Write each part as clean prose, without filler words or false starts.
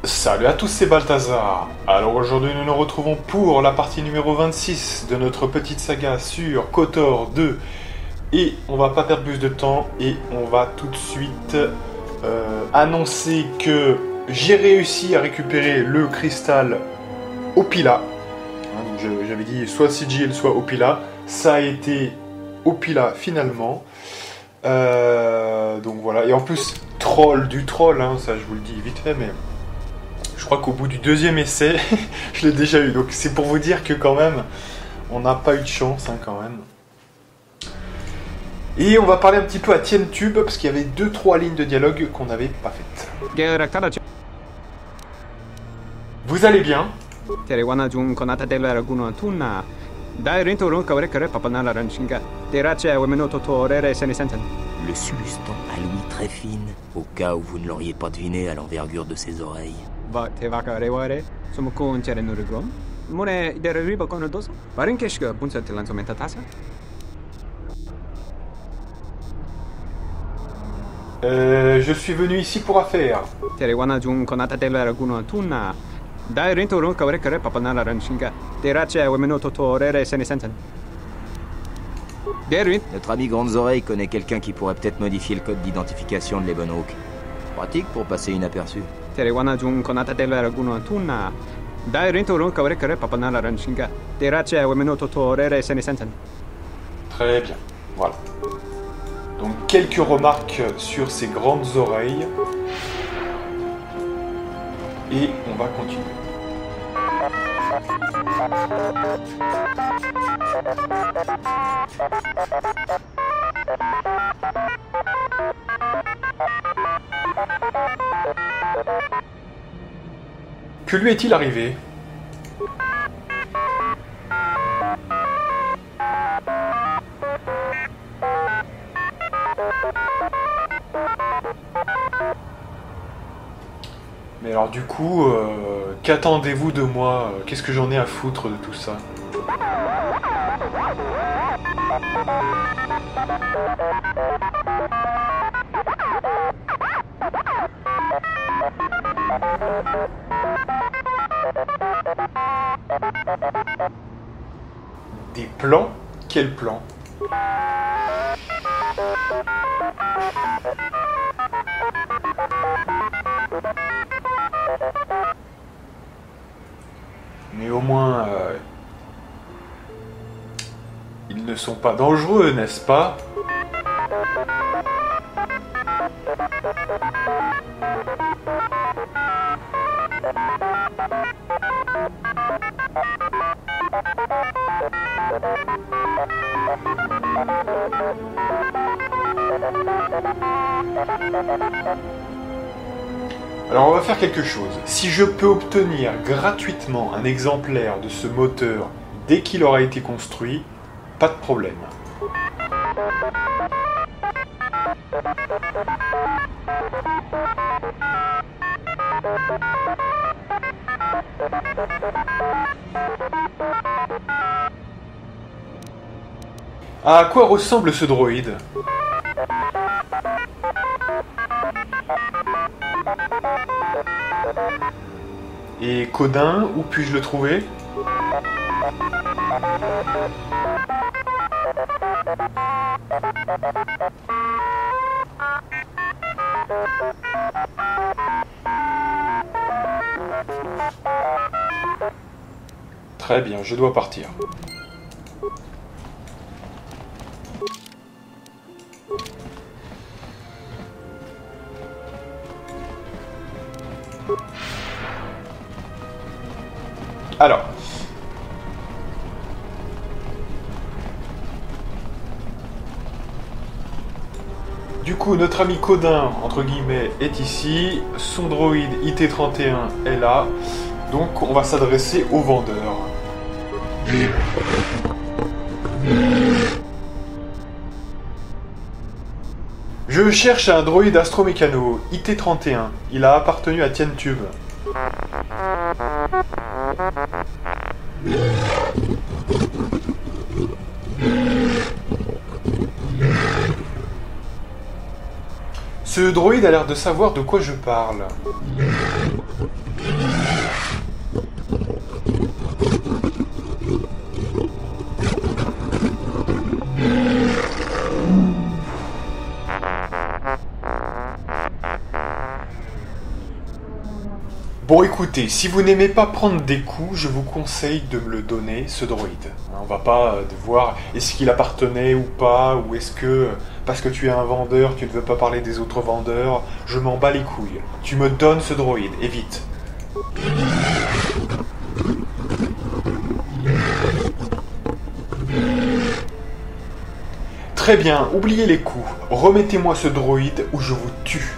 Salut à tous, c'est Balthazar. Alors aujourd'hui nous nous retrouvons pour la partie numéro 26 de notre petite saga sur KOTOR 2. Et on va pas perdre plus de temps et on va tout de suite annoncer que j'ai réussi à récupérer le cristal Opila. Donc j'avais dit soit Sigil soit Opila. Ça a été Opila finalement. Donc voilà, et en plus du troll, hein, ça je vous le dis vite fait, mais je crois qu'au bout du deuxième essai, je l'ai déjà eu. Donc c'est pour vous dire que quand même, on n'a pas eu de chance hein, quand même. Et on va parler un petit peu à TienTube, parce qu'il y avait 2-3 lignes de dialogue qu'on n'avait pas faites. Vous allez bien? Le Sulustan a l'ouïe très fine, au cas où vous ne l'auriez pas deviné à l'envergure de ses oreilles. Je suis venu ici pour affaires. Notre ami Grandes Oreilles connaît quelqu'un qui pourrait peut-être modifier le code d'identification de l'Ebonhawk. Pratique pour passer inaperçu. Très bien, voilà. Donc quelques remarques sur ces grandes oreilles. Et on va continuer. Que lui est-il arrivé ? Mais alors du coup, qu'attendez-vous de moi ? Qu'est-ce que j'en ai à foutre de tout ça ? Des plans ? Quels plans ? Mais au moins, ils ne sont pas dangereux, n'est-ce pas ? Alors on va faire quelque chose. Si je peux obtenir gratuitement un exemplaire de ce moteur dès qu'il aura été construit, pas de problème. À quoi ressemble ce droïde ? Et Codin, où puis-je le trouver ? Très bien, je dois partir. Alors, du coup, notre ami Codin, entre guillemets, est ici. Son droïde IT-31 est là. Donc, on va s'adresser au vendeur. Je cherche un droïde astromécano, IT-31. Il a appartenu à TienTube. Ce droïde a l'air de savoir de quoi je parle. Bon écoutez, si vous n'aimez pas prendre des coups, je vous conseille de me le donner, ce droïde. On va pas voir est-ce qu'il appartenait ou pas, ou est-ce que, parce que tu es un vendeur, tu ne veux pas parler des autres vendeurs, je m'en bats les couilles. Tu me donnes ce droïde, et vite. Très bien, oubliez les coups. Remettez-moi ce droïde ou je vous tue.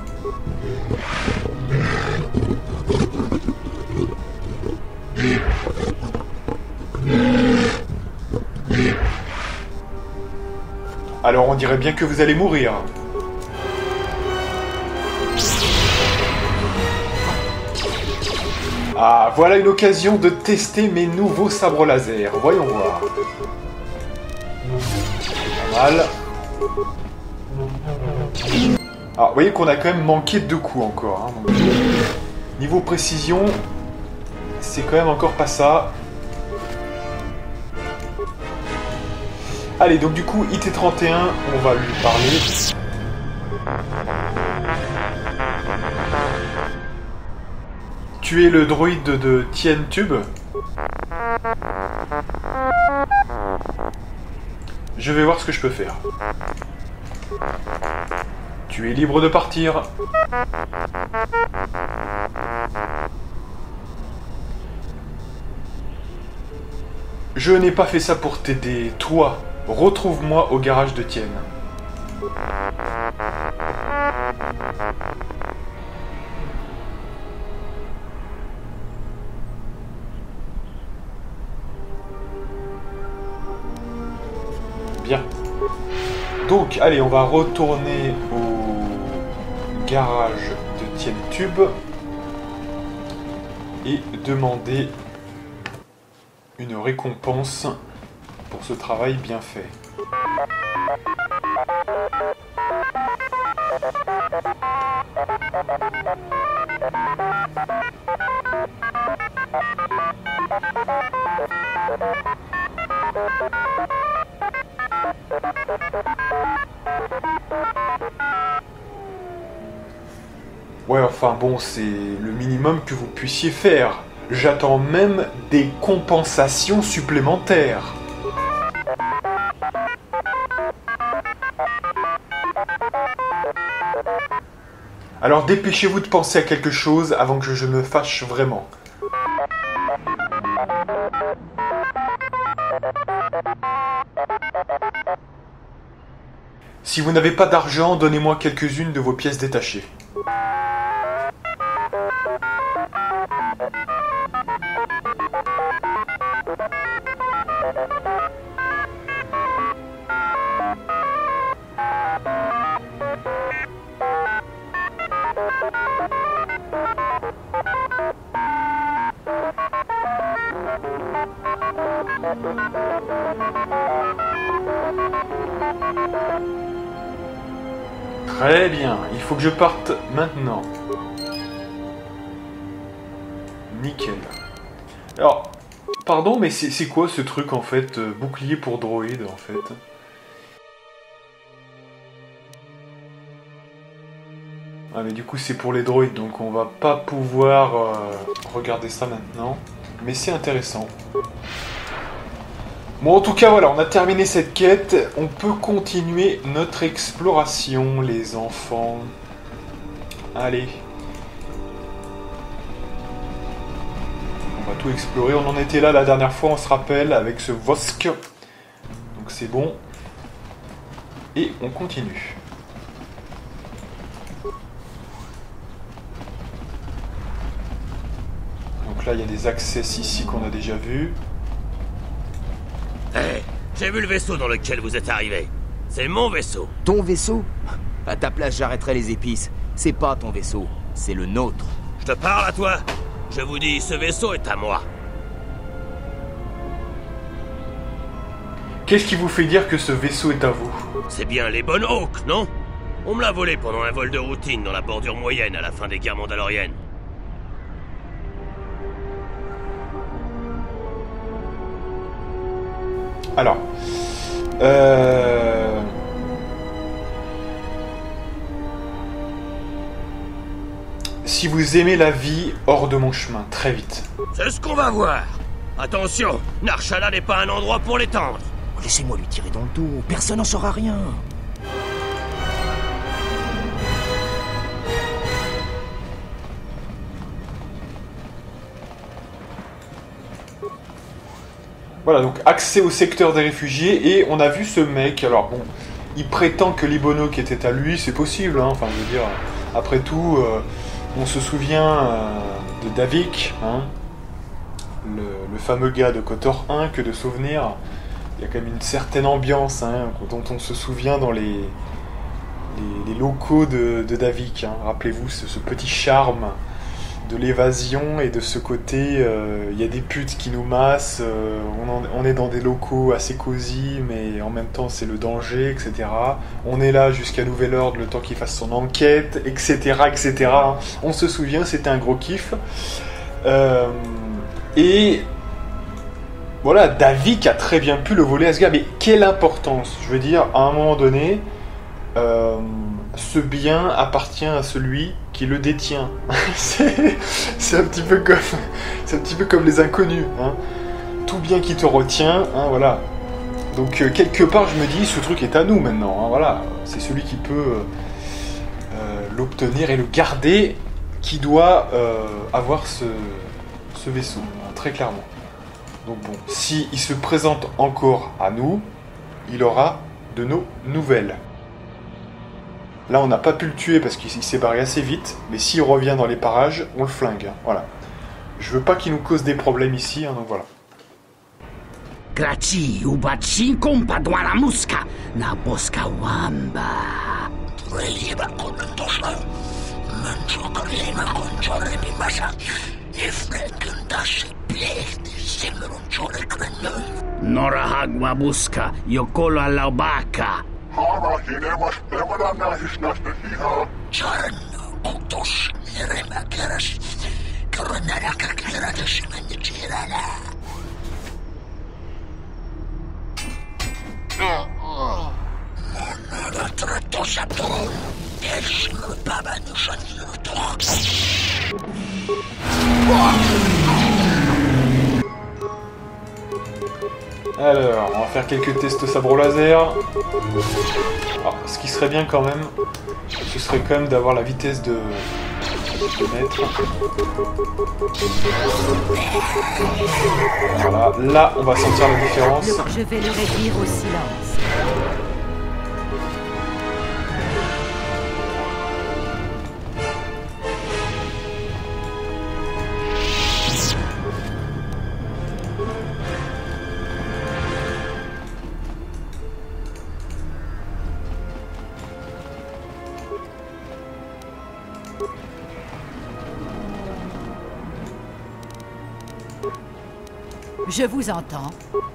Alors on dirait bien que vous allez mourir. Ah, voilà une occasion de tester mes nouveaux sabres laser. Voyons voir. Pas mal. Alors, vous voyez qu'on a quand même manqué de 2 coups encore. Hein, donc, niveau précision, c'est quand même encore pas ça. Allez, donc du coup, IT-31, on va lui parler. Tu es le droïde de Tien Tube. Je vais voir ce que je peux faire. Tu es libre de partir. Je n'ai pas fait ça pour t'aider. Toi, retrouve-moi au garage de Tien. Bien. Donc, allez, on va retourner au garage de Tien Tube et demander une récompense pour ce travail bien fait. Ouais, enfin bon, c'est le minimum que vous puissiez faire. J'attends même des compensations supplémentaires. Alors dépêchez-vous de penser à quelque chose avant que je me fâche vraiment. Si vous n'avez pas d'argent, donnez-moi quelques-unes de vos pièces détachées. Très bien, il faut que je parte maintenant. Nickel. Alors, pardon, mais c'est quoi ce truc en fait, bouclier pour droïde en fait? Ah mais du coup c'est pour les droïdes, donc on va pas pouvoir regarder ça maintenant. Mais c'est intéressant. Bon, en tout cas, voilà, on a terminé cette quête. On peut continuer notre exploration, les enfants. Allez. On va tout explorer. On en était là la dernière fois, on se rappelle, avec ce Vosk. Donc c'est bon. Et on continue. Donc là, il y a des accès ici qu'on a déjà vus. Hé, j'ai vu le vaisseau dans lequel vous êtes arrivé. C'est mon vaisseau. Ton vaisseau? À ta place, j'arrêterai les épices. C'est pas ton vaisseau, c'est le nôtre. Je te parle à toi. Je vous dis, ce vaisseau est à moi. Qu'est-ce qui vous fait dire que ce vaisseau est à vous? C'est bien les Bonhawks, non? On me l'a volé pendant un vol de routine dans la bordure moyenne à la fin des guerres mandaloriennes. Alors... Si vous aimez la vie, hors de mon chemin, très vite. C'est ce qu'on va voir. Attention, Nar Shaddaa n'est pas un endroit pour l'étendre. Laissez-moi lui tirer dans le dos, personne n'en saura rien. Voilà, donc accès au secteur des réfugiés, et on a vu ce mec, alors bon, il prétend que l'Ibonok était à lui, c'est possible, hein, enfin je veux dire, après tout, on se souvient de Davik, hein, le fameux gars de KOTOR 1, que de souvenirs, il y a quand même une certaine ambiance, hein, dont on se souvient dans les locaux de Davik, hein. Rappelez-vous ce petit charme de l'évasion et de ce côté, il y a des putes qui nous massent, on est dans des locaux assez cosy, mais en même temps c'est le danger, etc. On est là jusqu'à nouvel ordre, le temps qu'il fasse son enquête, etc., etc. Hein. On se souvient, c'était un gros kiff. Et voilà, Davik a très bien pu le voler à ce gars, mais quelle importance, je veux dire, à un moment donné, ce bien appartient à celui qui le détient. c'est un petit peu comme les inconnus, hein. Tout bien qui te retient, hein, voilà. Donc quelque part je me dis, ce truc est à nous maintenant, hein, voilà. C'est celui qui peut l'obtenir et le garder qui doit avoir ce vaisseau, hein, très clairement. Donc bon, s'il se présente encore à nous, il aura de nos nouvelles. Là, on n'a pas pu le tuer parce qu'il s'est barré assez vite, mais s'il revient dans les parages, on le flingue. Hein. Voilà. Je veux pas qu'il nous cause des problèmes ici, hein, donc voilà. Graci ubaci kompa douara muska na boska wamba. Relieva con tosla. Mancho corlema con giorni di massa. E frequentasse piedi sembrano giorni crennoi. Nora hagwa busca, yokolo alla bacca. Czarno, otóż Rema teraz koronara kakera to się będzie dzierana. Monara tratosa to też baba no żadnego to. Alors, on va faire quelques tests sabre laser. Alors, ce qui serait bien quand même, ce serait quand même d'avoir la vitesse de mettre. Voilà, là on va sentir la différence. Je vais le réduire au silence. Je vous entends.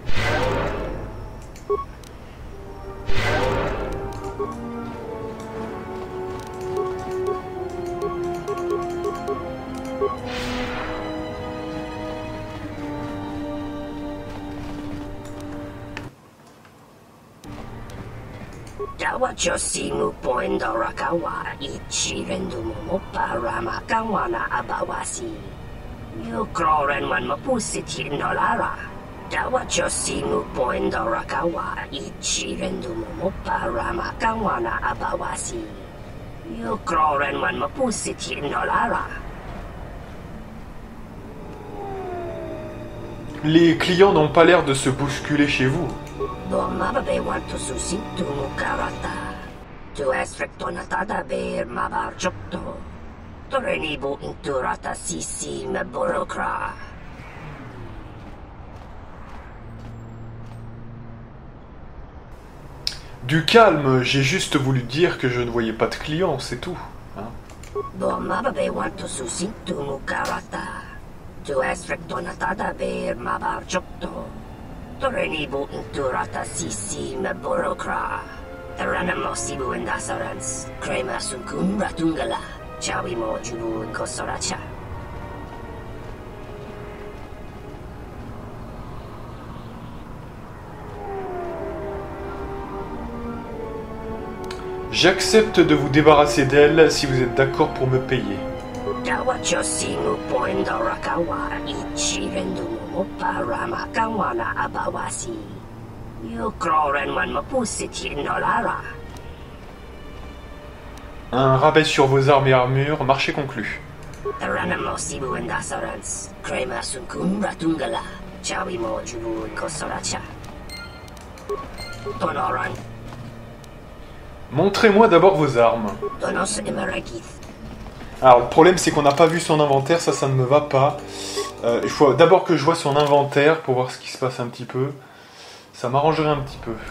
Dawachosimu poendo rakawa ichirendu momo parama kawana abawasi. Yukroren man mapusiti nolara. Dawachosimu poendo rakawa ichirendu momo parama kawana abawasi. Yukroren man mapusiti nolara. Les clients n'ont pas l'air de se bousculer chez vous. Bomabe want to susitu mukarata. Tu es rectonatada ber mabar chokto. Torenibu inturata sisi me burokra. Du calme, j'ai juste voulu dire que je ne voyais pas de clients, c'est tout. Hein. Bomabe want to susitu mukarata. Tu es rectonatada ber mabar chokto. Torenibu inturata sisi me burokra. J'accepte de vous débarrasser d'elle si vous êtes d'accord pour me payer. Un rabais sur vos armes et armures, marché conclu. Montrez-moi d'abord vos armes. Alors le problème c'est qu'on n'a pas vu son inventaire, ça ne me va pas. Il faut d'abord que je vois son inventaire pour voir ce qui se passe un petit peu. Ça m'arrangerait un petit peu.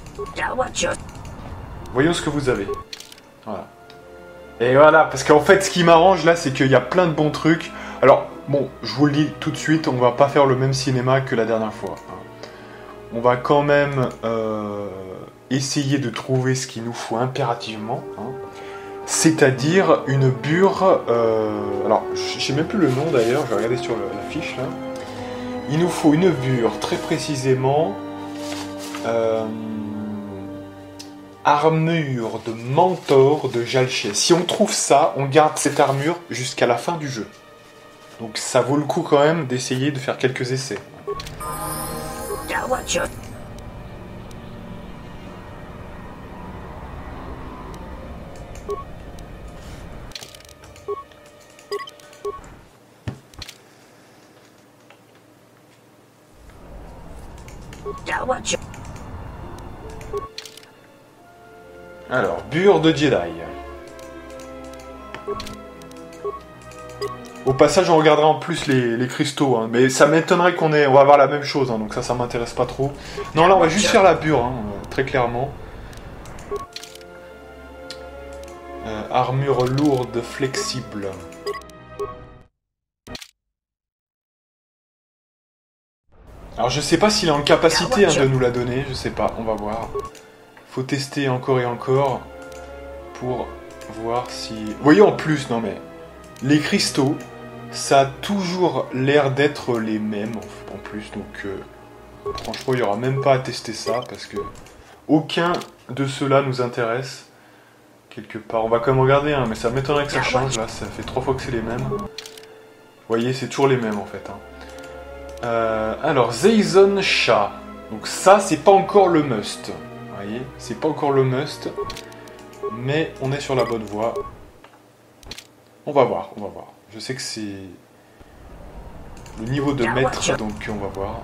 Voyons ce que vous avez. Voilà. Et voilà, parce qu'en fait ce qui m'arrange là c'est qu'il y a plein de bons trucs. Alors bon, je vous le dis tout de suite, on va pas faire le même cinéma que la dernière fois. On va quand même essayer de trouver ce qu'il nous faut impérativement. C'est-à-dire une bure... alors, je sais même plus le nom d'ailleurs, je vais regarder sur la fiche là. Il nous faut une bure, très précisément... armure de mentor de Jalché. Si on trouve ça, on garde cette armure jusqu'à la fin du jeu. Donc ça vaut le coup quand même d'essayer de faire quelques essais. Alors, bure de Jedi. Au passage, on regardera en plus les cristaux, hein. Mais ça m'étonnerait on va avoir la même chose, hein, donc ça m'intéresse pas trop. Non, là, on va juste faire la bure, hein, très clairement. Armure lourde, flexible. Alors, je sais pas s'il est en capacité de nous la donner, je sais pas, on va voir. Faut tester encore et encore pour voir si... Vous voyez en plus, non mais... Les cristaux, ça a toujours l'air d'être les mêmes en plus, donc... franchement, il n'y aura même pas à tester ça, parce que... Aucun de ceux-là nous intéresse. Quelque part. On va quand même regarder, hein, mais ça m'étonnerait que ça change, là. Ça fait 3 fois que c'est les mêmes. Vous voyez, c'est toujours les mêmes, en fait. Hein. Alors, Zayzon Shah. Donc ça, c'est pas encore le must. Vous voyez, c'est pas encore le must, mais on est sur la bonne voie. On va voir, on va voir. Je sais que c'est le niveau de maître, donc on va voir.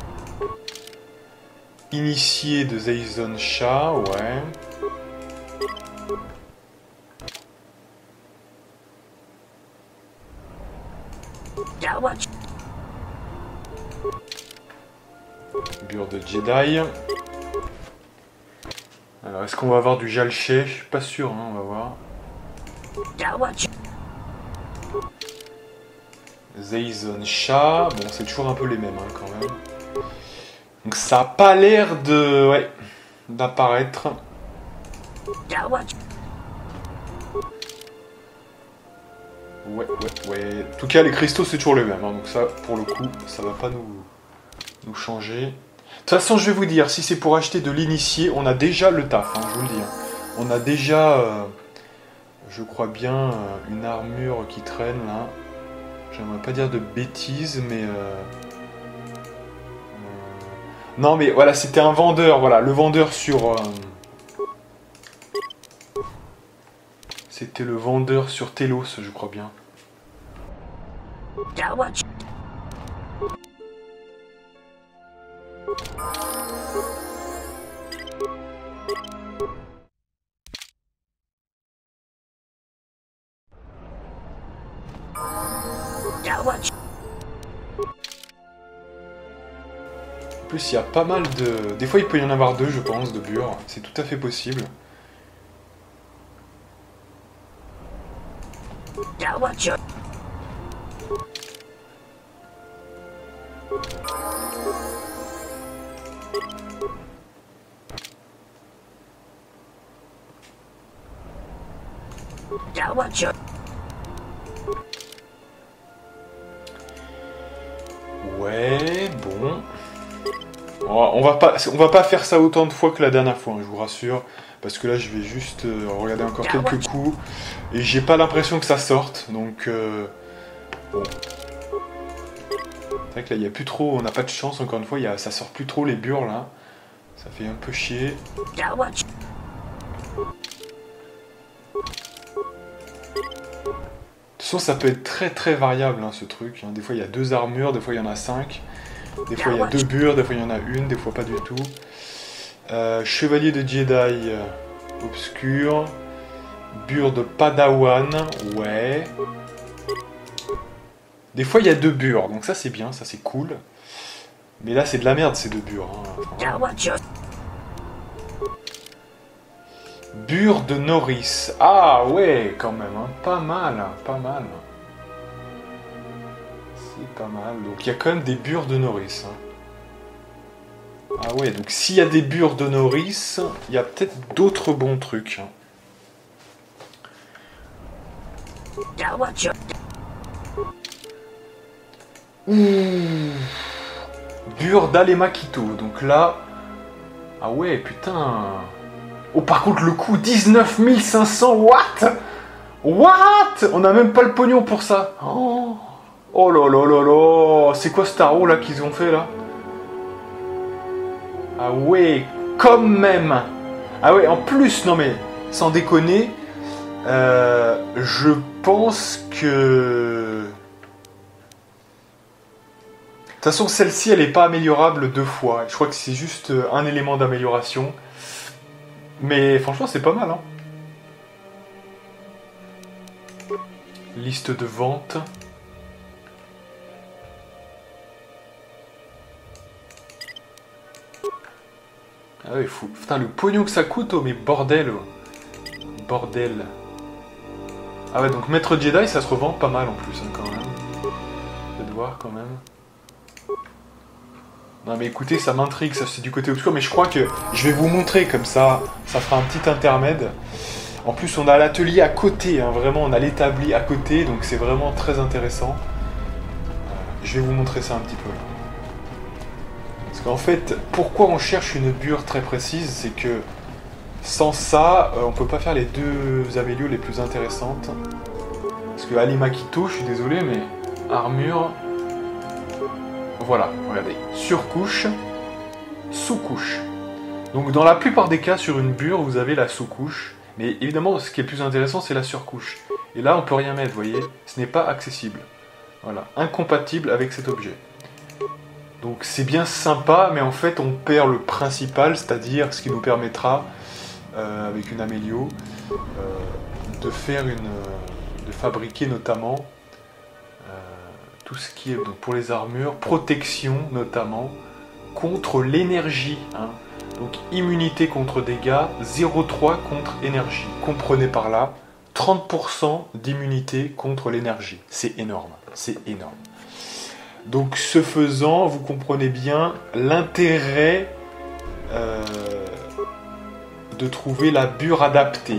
Initié de Zayzon Shah, ouais. Bure de Jedi. Alors, est-ce qu'on va avoir du Jalché? Je suis pas sûr, hein, on va voir. Zayzon Shah. Bon, c'est toujours un peu les mêmes, hein, quand même. Donc, ça a pas l'air de... Ouais, d'apparaître. Ouais. En tout cas, les cristaux, c'est toujours les mêmes, hein, donc ça, pour le coup, ça va pas nous changer. De toute façon, je vais vous dire, si c'est pour acheter de l'initié, on a déjà le taf, hein, je vous le dis. Hein. On a déjà, je crois bien, une armure qui traîne, là. J'aimerais pas dire de bêtises, mais... Non, mais voilà, c'était un vendeur, voilà, le vendeur sur... C'était le vendeur sur Telos, je crois bien. En plus, il y a pas mal de... Des fois, il peut y en avoir 2, je pense, de bure. C'est tout à fait possible. Ouais, bon. On va pas faire ça autant de fois que la dernière fois, hein, je vous rassure. Parce que là, je vais juste regarder encore quelques coups. Et j'ai pas l'impression que ça sorte. Donc, bon. C'est vrai que là, il n'y a plus trop... On n'a pas de chance, encore une fois. Ça sort plus trop les bures, là. Ça fait un peu chier. De toute façon, ça peut être très très variable, hein, ce truc. Hein. Des fois, il y a 2 armures, des fois, il y en a 5. Des fois, il y a 2 bures, des fois, il y en a une, des fois, pas du tout. Chevalier de Jedi obscur. Bure de Padawan, ouais. Des fois, il y a 2 bures, donc ça, c'est bien, ça, c'est cool. Mais là, c'est de la merde, ces 2 bures. Hein. Bure de Norris. Ah, ouais, quand même, hein. Pas mal, pas mal. C'est pas mal. Donc, il y a quand même des bures de Norris. Hein. Ah ouais, donc s'il y a des bures de Norris, il y a peut-être d'autres bons trucs. Hein. Bure d'Alemakito. Donc là... Ah ouais, putain... Oh, par contre, le coût, 19 500, what? What? On n'a même pas le pognon pour ça. Oh, oh là là là là. C'est quoi ce tarot, là, qu'ils ont fait, là? Ah ouais, quand même. Ah ouais, en plus, non mais, sans déconner, je pense que... De toute façon, celle-ci, elle n'est pas améliorable 2 fois. Je crois que c'est juste un élément d'amélioration. Mais franchement, c'est pas mal, hein. Liste de vente. Ah ouais, fou. Putain, le pognon que ça coûte, oh, mais bordel. Bordel. Ah ouais, donc Maître Jedi, ça se revend pas mal en plus, hein, quand même. Faites voir, quand même. Non mais écoutez, ça m'intrigue, ça c'est du côté obscur, mais je crois que je vais vous montrer comme ça, ça fera un petit intermède. En plus on a l'atelier à côté, hein, vraiment on a l'établi à côté, donc c'est vraiment très intéressant. Je vais vous montrer ça un petit peu. Parce qu'en fait, pourquoi on cherche une bure très précise, c'est que sans ça, on peut pas faire les 2 amélios les plus intéressantes. Parce que Alimakito, je suis désolé, mais armure... Voilà, regardez, surcouche, sous-couche. Donc dans la plupart des cas, sur une bure, vous avez la sous-couche. Mais évidemment, ce qui est plus intéressant, c'est la surcouche. Et là, on peut rien mettre, vous voyez, ce n'est pas accessible. Voilà, incompatible avec cet objet. Donc c'est bien sympa, mais en fait, on perd le principal, c'est-à-dire ce qui nous permettra, avec une amélio, de fabriquer notamment... tout ce qui est donc pour les armures, protection notamment, contre l'énergie. Hein. Donc immunité contre dégâts, 0,3 contre énergie. Comprenez par là, 30% d'immunité contre l'énergie. C'est énorme, c'est énorme. Donc ce faisant, vous comprenez bien l'intérêt de trouver la bure adaptée.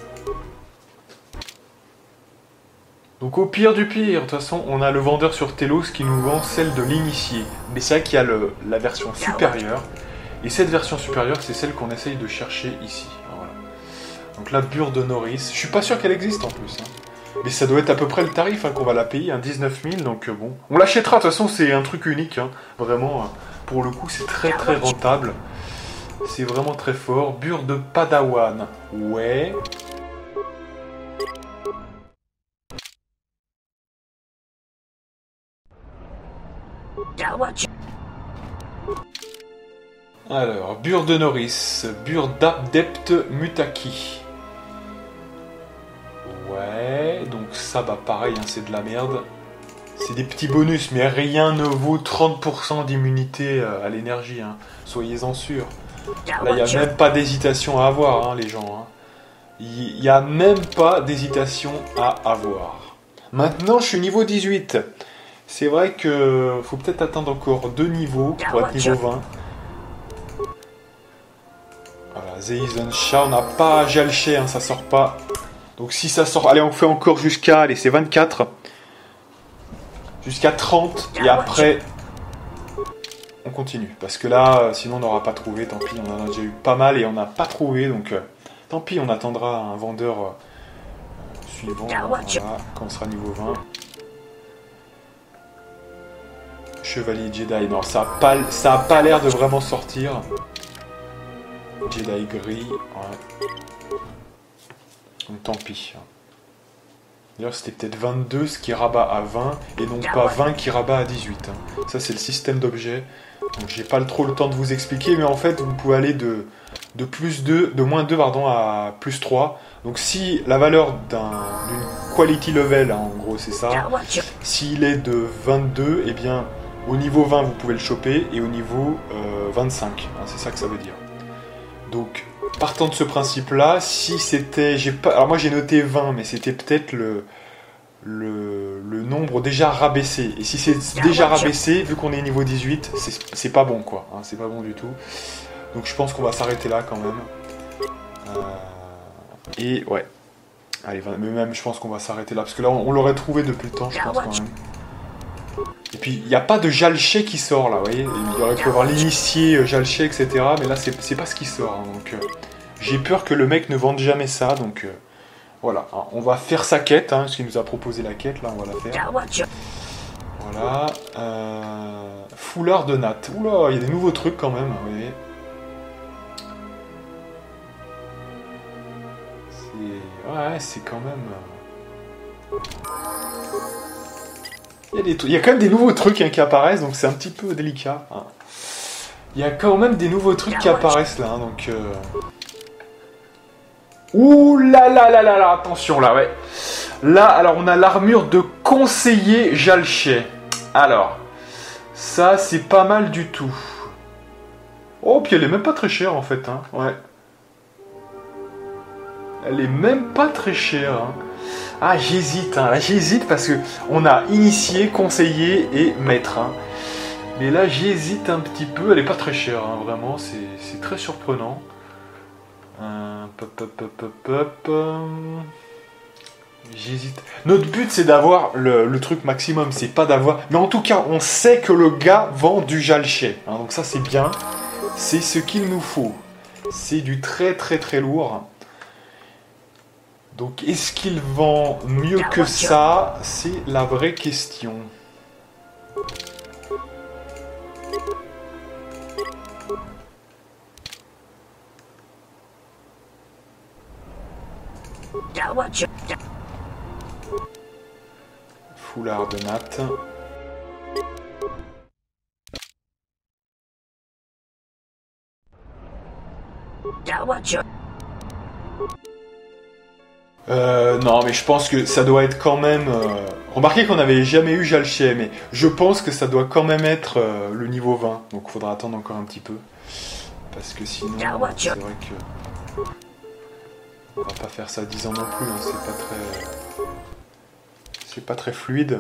Donc au pire du pire, de toute façon, on a le vendeur sur Telos qui nous vend celle de l'initié. Mais c'est vrai qu'il y a la version supérieure. Et cette version supérieure, c'est celle qu'on essaye de chercher ici. Voilà. Donc la bure de Norris. Je suis pas sûr qu'elle existe en plus. Hein. Mais ça doit être à peu près le tarif hein, qu'on va la payer, hein, 19 000. Donc bon. On l'achètera, de toute façon, c'est un truc unique. Hein. Vraiment, pour le coup, c'est très très rentable. C'est vraiment très fort. Bure de Padawan. Ouais. Alors, bure de Norris, bure d'Adept Mutaki. Ouais, donc ça, bah pareil, hein, c'est de la merde. C'est des petits bonus, mais rien ne vaut 30% d'immunité à l'énergie, hein. Soyez-en sûrs. Là, il n'y a même pas d'hésitation à avoir, hein, les gens. Il n'y a même pas d'hésitation à avoir. Maintenant, je suis niveau 18. C'est vrai que faut peut-être atteindre encore 2 niveaux pour être niveau 20. Voilà, Zeizensha, on n'a pas Jalché, hein, ça sort pas. Donc si ça sort... Allez, on fait encore jusqu'à... Allez, c'est 24. Jusqu'à 30. Et après... On continue. Parce que là, sinon on n'aura pas trouvé. Tant pis, on en a déjà eu pas mal et on n'a pas trouvé. Donc tant pis, on attendra un vendeur suivant. Voilà, quand on sera niveau 20. Chevalier Jedi. Non, ça a pas l'air de vraiment sortir. Jedi gris. Ouais. Donc tant pis. D'ailleurs, c'était peut-être 22 ce qui rabat à 20 et non pas 20 qui rabat à 18. Ça, c'est le système d'objets. Donc, j'ai pas trop le temps de vous expliquer, mais en fait, vous pouvez aller de plus 2, de moins 2 pardon, à plus 3. Donc, si la valeur d'une quality level, hein, en gros, c'est ça, s'il est de 22, eh bien, au niveau 20, vous pouvez le choper et au niveau 25. Hein, c'est ça que ça veut dire. Donc, partant de ce principe-là, si c'était... Alors moi j'ai noté 20, mais c'était peut-être le nombre déjà rabaissé. Et si c'est déjà rabaissé, vu qu'on est niveau 18, c'est pas bon quoi. Hein, c'est pas bon du tout. Donc je pense qu'on va s'arrêter là quand même. Et ouais. Allez, mais même je pense qu'on va s'arrêter là. Parce que là on l'aurait trouvé depuis le temps, je pense quand même. Et puis il n'y a pas de Jalché qui sort là, vous voyez. Il aurait pu avoir l'initié Jalché, etc. Mais là c'est pas ce qui sort. Hein, donc j'ai peur que le mec ne vende jamais ça. Donc voilà, hein, on va faire sa quête. Hein, parce qu'il nous a proposé la quête, là on va la faire. Voilà. Foulard de natte. Oula, il y a des nouveaux trucs quand même, vous voyez. Ouais, c'est quand même... Il y a quand même des nouveaux trucs hein, qui apparaissent, donc c'est un petit peu délicat. Hein. Il y a quand même des nouveaux trucs qui apparaissent là, hein, donc... Ouh là là là là là, attention là, ouais. Là, alors on a l'armure de conseiller Jalché. Alors, ça c'est pas mal du tout. Oh, puis elle est même pas très chère en fait, hein, ouais. Elle est même pas très chère, hein. Ah, j'hésite, hein. Là j'hésite parce que on a initié, conseiller et maître. Hein. Mais là j'hésite un petit peu, elle est pas très chère, hein. Vraiment, c'est très surprenant. J'hésite. Notre but c'est d'avoir le truc maximum, c'est pas d'avoir... Mais en tout cas, on sait que le gars vend du Jalché. Hein. Donc ça c'est bien, c'est ce qu'il nous faut. C'est du très très très lourd. Donc, est-ce qu'il vend mieux que ça? C'est la vraie question. Foulard de natte. Non, mais je pense que ça doit être quand même... Remarquez qu'on n'avait jamais eu Jalché, mais je pense que ça doit quand même être le niveau 20. Donc il faudra attendre encore un petit peu. Parce que sinon, c'est vrai que... On va pas faire ça 10 ans non plus, hein, c'est pas très... C'est pas très fluide.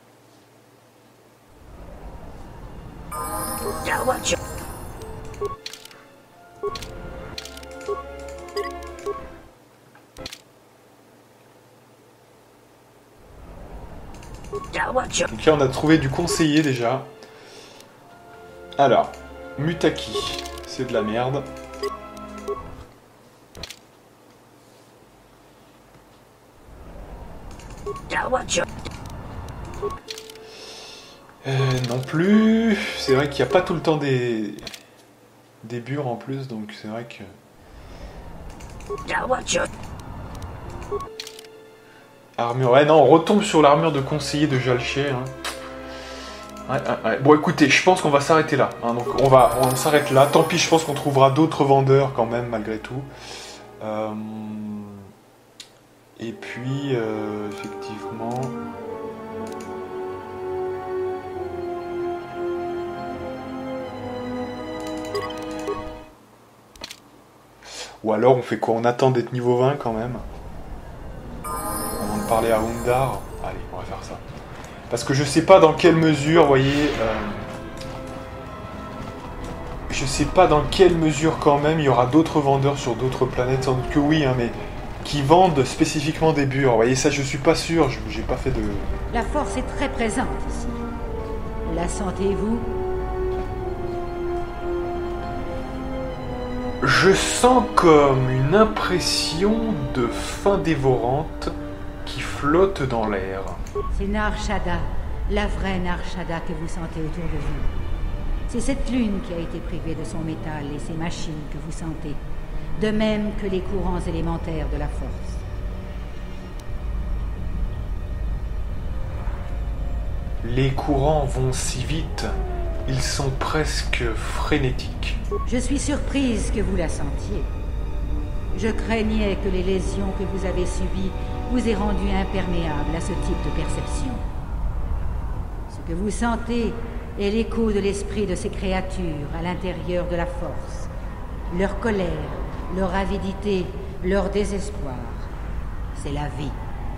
Donc là on a trouvé du conseiller déjà. Alors, Mutaki, c'est de la merde. Non plus. C'est vrai qu'il n'y a pas tout le temps des bures en plus, donc c'est vrai que... Armure, ouais non, on retombe sur l'armure de conseiller de Jalché. Hein. Ouais. Bon écoutez, je pense qu'on va s'arrêter là. Hein. Donc on s'arrête là. Tant pis, je pense qu'on trouvera d'autres vendeurs quand même, malgré tout. Et puis, effectivement... Ou alors on fait quoi? On attend d'être niveau 20 quand même. Avant de parler à Undar. Allez, on va faire ça. Parce que je sais pas dans quelle mesure, vous voyez... je sais pas dans quelle mesure quand même il y aura d'autres vendeurs sur d'autres planètes. Sans doute que oui, hein, mais qui vendent spécifiquement des bures. Vous voyez, ça, je suis pas sûr. J'ai pas fait de... La force est très présente ici. La sentez-vous? Je sens comme une impression de faim dévorante qui flotte dans l'air. C'est Nar Shaddaa, la vraie Nar Shaddaa que vous sentez autour de vous. C'est cette lune qui a été privée de son métal et ses machines que vous sentez, de même que les courants élémentaires de la force. Les courants vont si vite, ils sont presque frénétiques. Je suis surprise que vous la sentiez. Je craignais que les lésions que vous avez subies vous aient rendu imperméable à ce type de perception. Ce que vous sentez est l'écho de l'esprit de ces créatures à l'intérieur de la force. Leur colère, leur avidité, leur désespoir. C'est la vie.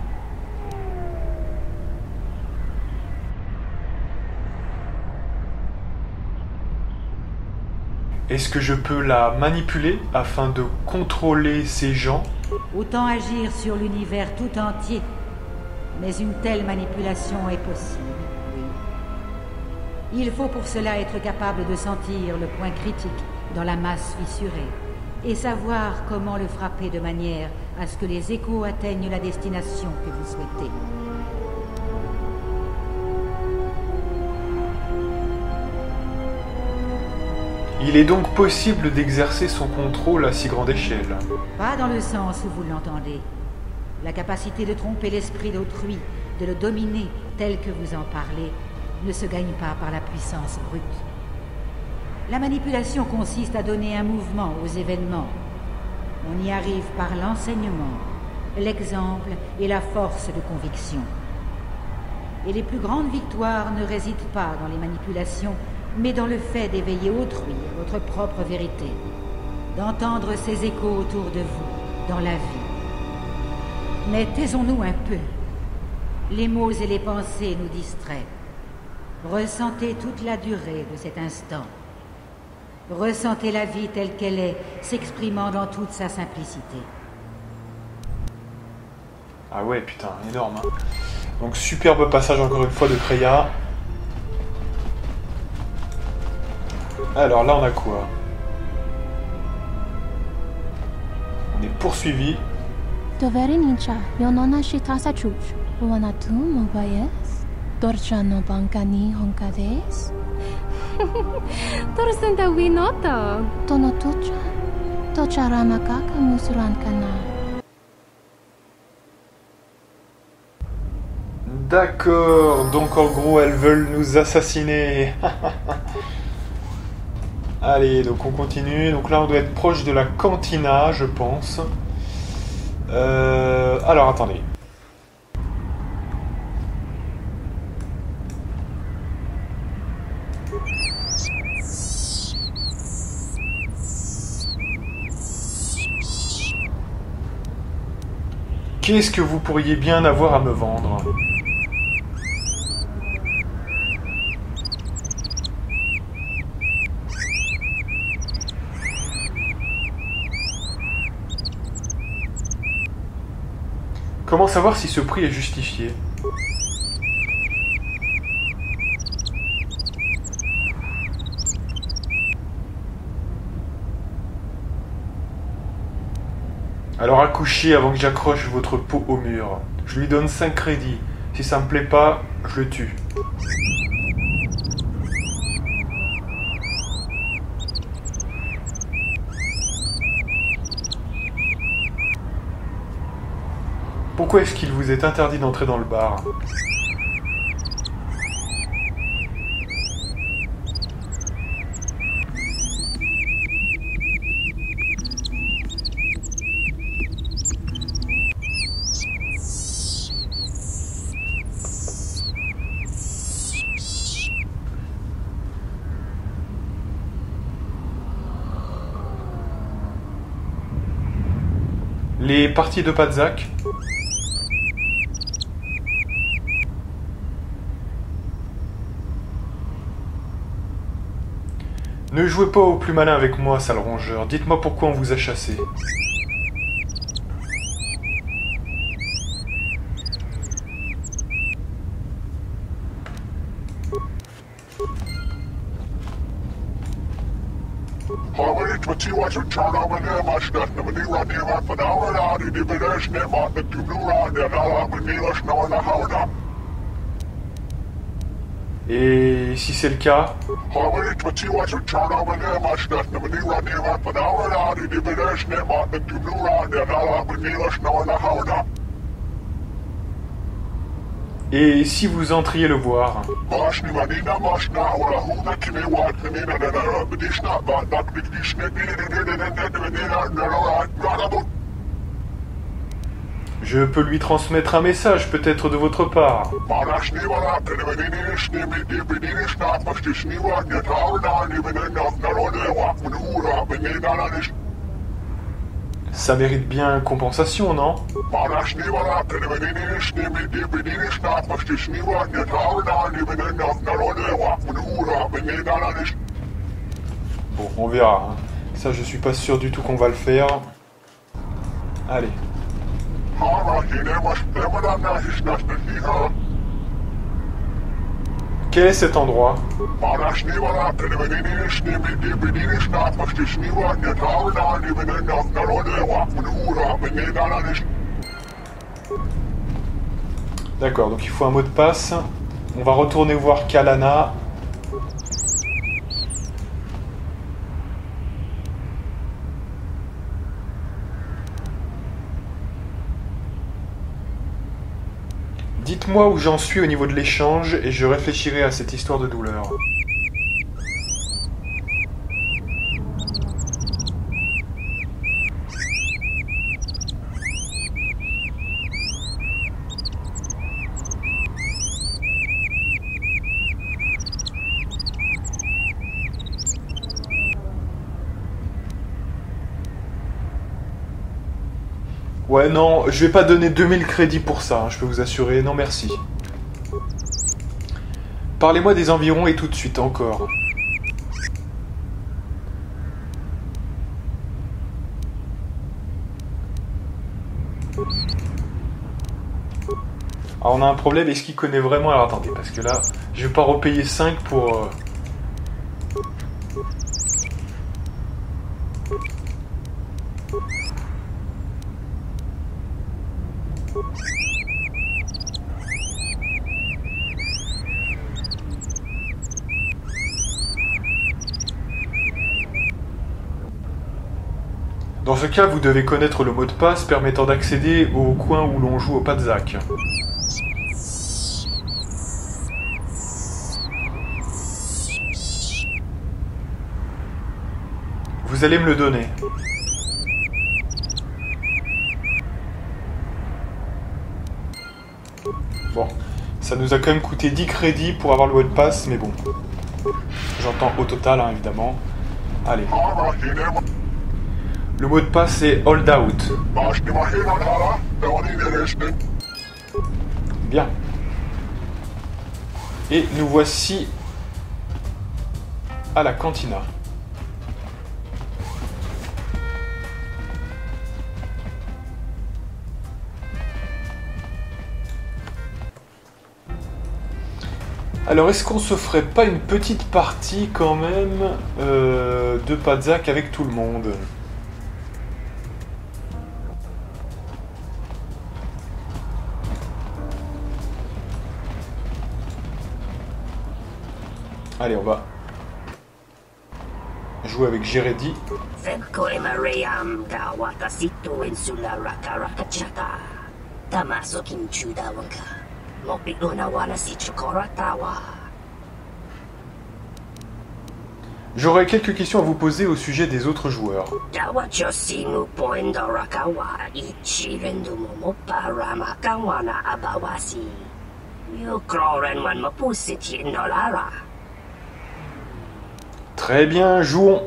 Est-ce que je peux la manipuler afin de contrôler ces gens? Autant agir sur l'univers tout entier. Mais une telle manipulation est possible, oui. Il faut pour cela être capable de sentir le point critique dans la masse fissurée et savoir comment le frapper de manière à ce que les échos atteignent la destination que vous souhaitez. Il est donc possible d'exercer son contrôle à si grande échelle. Pas dans le sens où vous l'entendez. La capacité de tromper l'esprit d'autrui, de le dominer tel que vous en parlez, ne se gagne pas par la puissance brute. La manipulation consiste à donner un mouvement aux événements. On y arrive par l'enseignement, l'exemple et la force de conviction. Et les plus grandes victoires ne résident pas dans les manipulations, mais dans le fait d'éveiller autrui à votre propre vérité, d'entendre ces échos autour de vous, dans la vie. Mais taisons-nous un peu. Les mots et les pensées nous distraient. Ressentez toute la durée de cet instant. Ressentez la vie telle qu'elle est, s'exprimant dans toute sa simplicité. Ah ouais, putain, énorme. Hein. Donc superbe passage encore une fois de Kreia. Alors là, on a quoi? On est poursuivi. Doverincha, Yonona Shitasa Chuch, Wanatu Mobayes, Dorchano Bankani Honkades, Torsenda Winota, Tonotucha, Tocharamakaka Musurankana. D'accord, donc en gros, elles veulent nous assassiner. Allez, donc on continue. Donc là, on doit être proche de la cantina, je pense. Alors, attendez. Qu'est-ce que vous pourriez bien avoir à me vendre ? Comment savoir si ce prix est justifié ? Alors accouchez avant que j'accroche votre peau au mur. Je lui donne 5 crédits. Si ça me plaît pas, je le tue. Pourquoi est-ce qu'il vous est interdit d'entrer dans le bar ? Les parties de Padzak ? Ne jouez pas au plus malin avec moi, sale rongeur. Dites-moi pourquoi on vous a chassé. Et si c'est le cas, et si vous entriez le voir, je peux lui transmettre un message, peut-être de votre part. Ça mérite bien compensation, non? Bon, on verra. Hein. Ça, je suis pas sûr du tout qu'on va le faire. Allez. Quel est cet endroit? D'accord, donc il faut un mot de passe. On va retourner voir Kalana. Dites-moi où j'en suis au niveau de l'échange et je réfléchirai à cette histoire de douleur. Ouais, non, je vais pas donner 2000 crédits pour ça, hein, je peux vous assurer. Non, merci. Parlez-moi des environs et tout de suite encore. Alors, on a un problème, est-ce qu'il connaît vraiment... Alors, attendez, parce que là, je vais pas repayer 5 pour... Dans ce cas, vous devez connaître le mot de passe permettant d'accéder au coin où l'on joue au Padzak. Vous allez me le donner. Bon, ça nous a quand même coûté 10 crédits pour avoir le mot de passe, mais bon. J'entends au total, hein, évidemment. Allez. Le mot de passe est Hold Out. Bien. Et nous voici à la cantina. Alors, est-ce qu'on se ferait pas une petite partie quand même de Padzak avec tout le monde ? Allez, on va jouer avec Jeredi. J'aurais quelques questions à vous poser au sujet des autres joueurs. Très bien, jouons.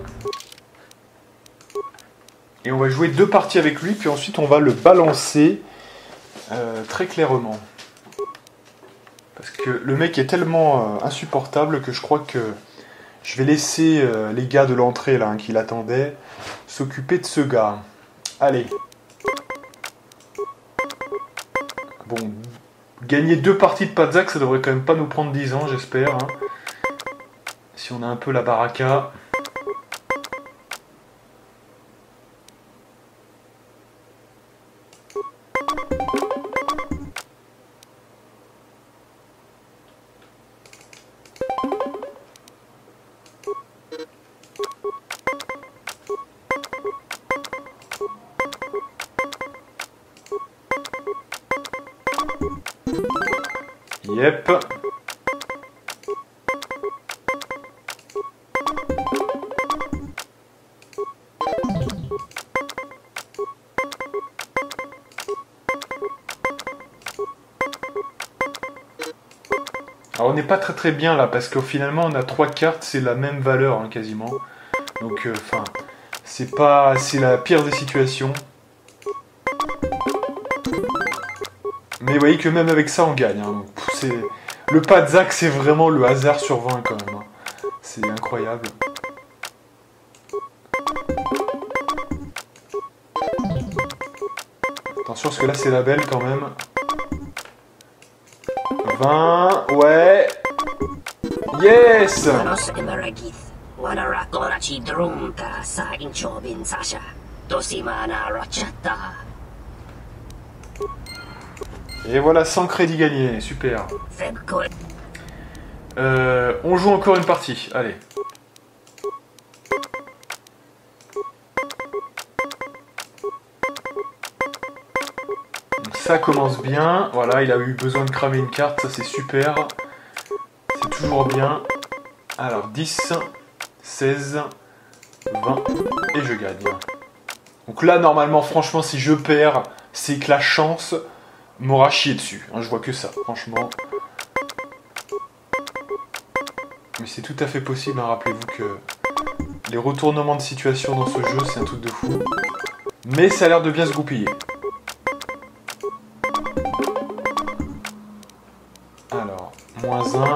Et on va jouer 2 parties avec lui, puis ensuite on va le balancer très clairement. Parce que le mec est tellement insupportable que je crois que je vais laisser les gars de l'entrée là, hein, qui l'attendaient, s'occuper de ce gars. Allez. Bon, gagner 2 parties de Padzak, ça devrait quand même pas nous prendre 10 ans, j'espère. Hein. Si on a un peu la baraka. Yep. Alors on n'est pas très bien là parce qu'au finalement on a 3 cartes, c'est la même valeur hein, quasiment. Donc enfin c'est la pire des situations. Mais vous voyez que même avec ça on gagne. Hein. Le Padzak c'est vraiment le hasard sur 20 quand même. Hein. C'est incroyable. Attention parce que là c'est la belle quand même. 20, ouais. Yes. Et voilà, 100 crédits gagnés, super. On joue encore une partie, allez. Donc ça commence bien, voilà, il a eu besoin de cramer une carte, ça c'est super. C'est toujours bien. Alors 10, 16, 20, et je gagne. Donc là, normalement, franchement, si je perds, c'est que la chance m'aura chié dessus. Hein, je vois que ça, franchement. Mais c'est tout à fait possible, hein, rappelez-vous que les retournements de situation dans ce jeu, c'est un truc de fou. Mais ça a l'air de bien se goupiller. Alors, moins 1.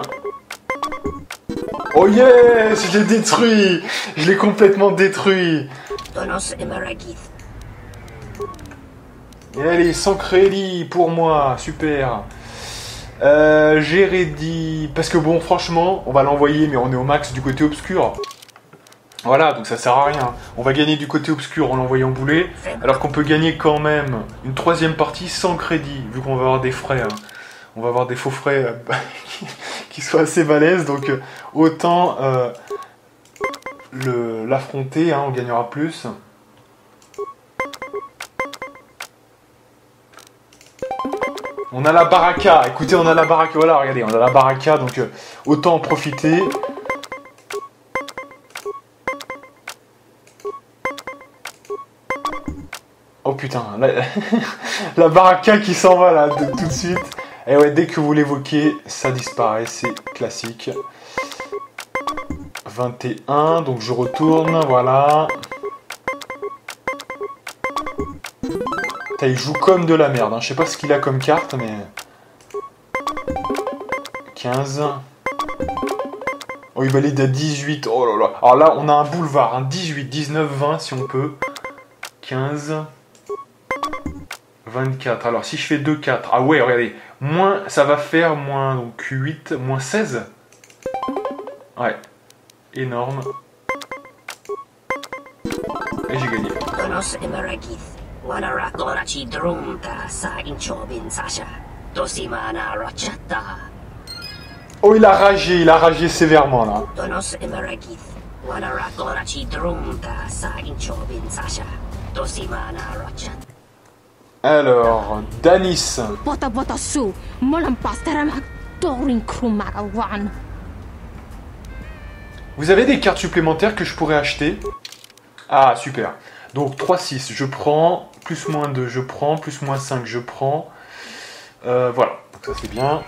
Oh yes, je l'ai détruit. Je l'ai complètement détruit. Et allez, 100 crédits pour moi, super. J'ai rédit... Parce que bon, franchement, on va l'envoyer, mais on est au max du côté obscur. Voilà, donc ça sert à rien. On va gagner du côté obscur en l'envoyant bouler, alors qu'on peut gagner quand même une 3e partie sans crédit, vu qu'on va avoir des frais. Hein. On va avoir des faux frais qui soient assez balèzes, donc autant l'affronter, hein, on gagnera plus. On a la baraka, écoutez, on a la baraka, voilà, regardez, on a la baraka, donc autant en profiter. Oh putain, la baraka qui s'en va là, tout de suite. Et ouais, dès que vous l'évoquez, ça disparaît, c'est classique. 21, donc je retourne, voilà. Putain, il joue comme de la merde, hein. Je sais pas ce qu'il a comme carte, mais... 15. Oh, il valide à 18, oh là là. Alors là, on a un boulevard, hein. 18, 19, 20 si on peut. 15... 24. Alors, si je fais 2, 4... Ah ouais, regardez. Moins, ça va faire moins donc 8, moins 16. Ouais. Énorme. Et j'ai gagné. Oh, il a ragé sévèrement là. Alors, Danis. Vous avez des cartes supplémentaires que je pourrais acheter? Ah, super. Donc, 3, 6, je prends. Plus, moins 2, je prends. Plus, moins 5, je prends. Voilà. Donc, ça, c'est bien.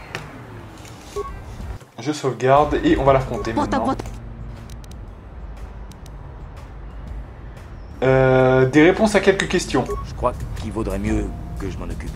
Je sauvegarde et on va l'affronter maintenant. Des réponses à quelques questions. Je crois qu'il vaudrait mieux que je m'en occupe.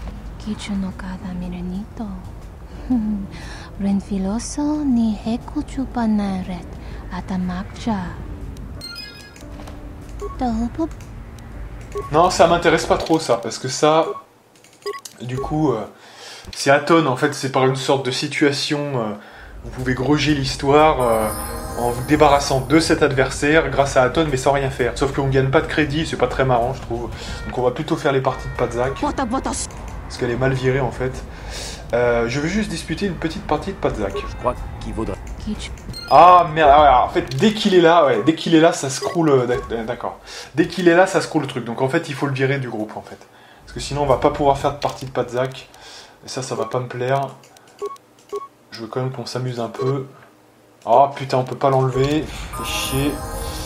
Non, ça m'intéresse pas trop ça, parce que ça, du coup, c'est Aton, en fait, c'est par une sorte de situation, vous pouvez gruger l'histoire en vous débarrassant de cet adversaire grâce à Aton, mais sans rien faire. Sauf qu'on gagne pas de crédit, c'est pas très marrant, je trouve. Donc on va plutôt faire les parties de Padzak, parce qu'elle est mal virée, en fait. Je veux juste disputer une petite partie de Padzak. Je crois qu'il vaudrait... Ah merde, en fait dès qu'il est là, ouais, dès qu'il est là ça se croule, d'accord. Dès qu'il est là ça se croule le truc, donc en fait il faut le virer du groupe en fait. Parce que sinon on va pas pouvoir faire de partie de Padzak, et ça va pas me plaire. Je veux quand même qu'on s'amuse un peu. Oh putain, on peut pas l'enlever. Fait chier.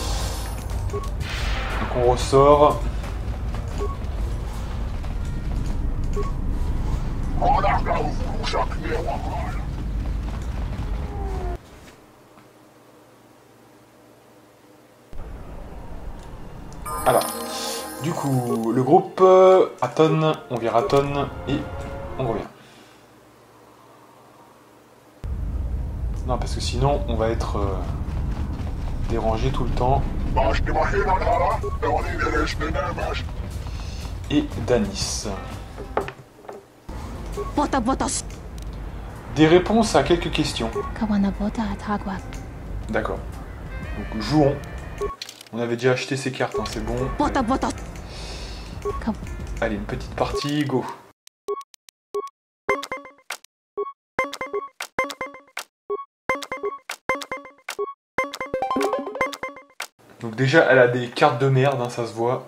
Donc on ressort. Alors, du coup, le groupe Aton, on vire Aton et on revient. Non, parce que sinon, on va être dérangé tout le temps. Et Danis. Des réponses à quelques questions. D'accord. Donc jouons. On avait déjà acheté ces cartes, hein, c'est bon. Allez, une petite partie, go. Donc déjà, elle a des cartes de merde, hein, ça se voit.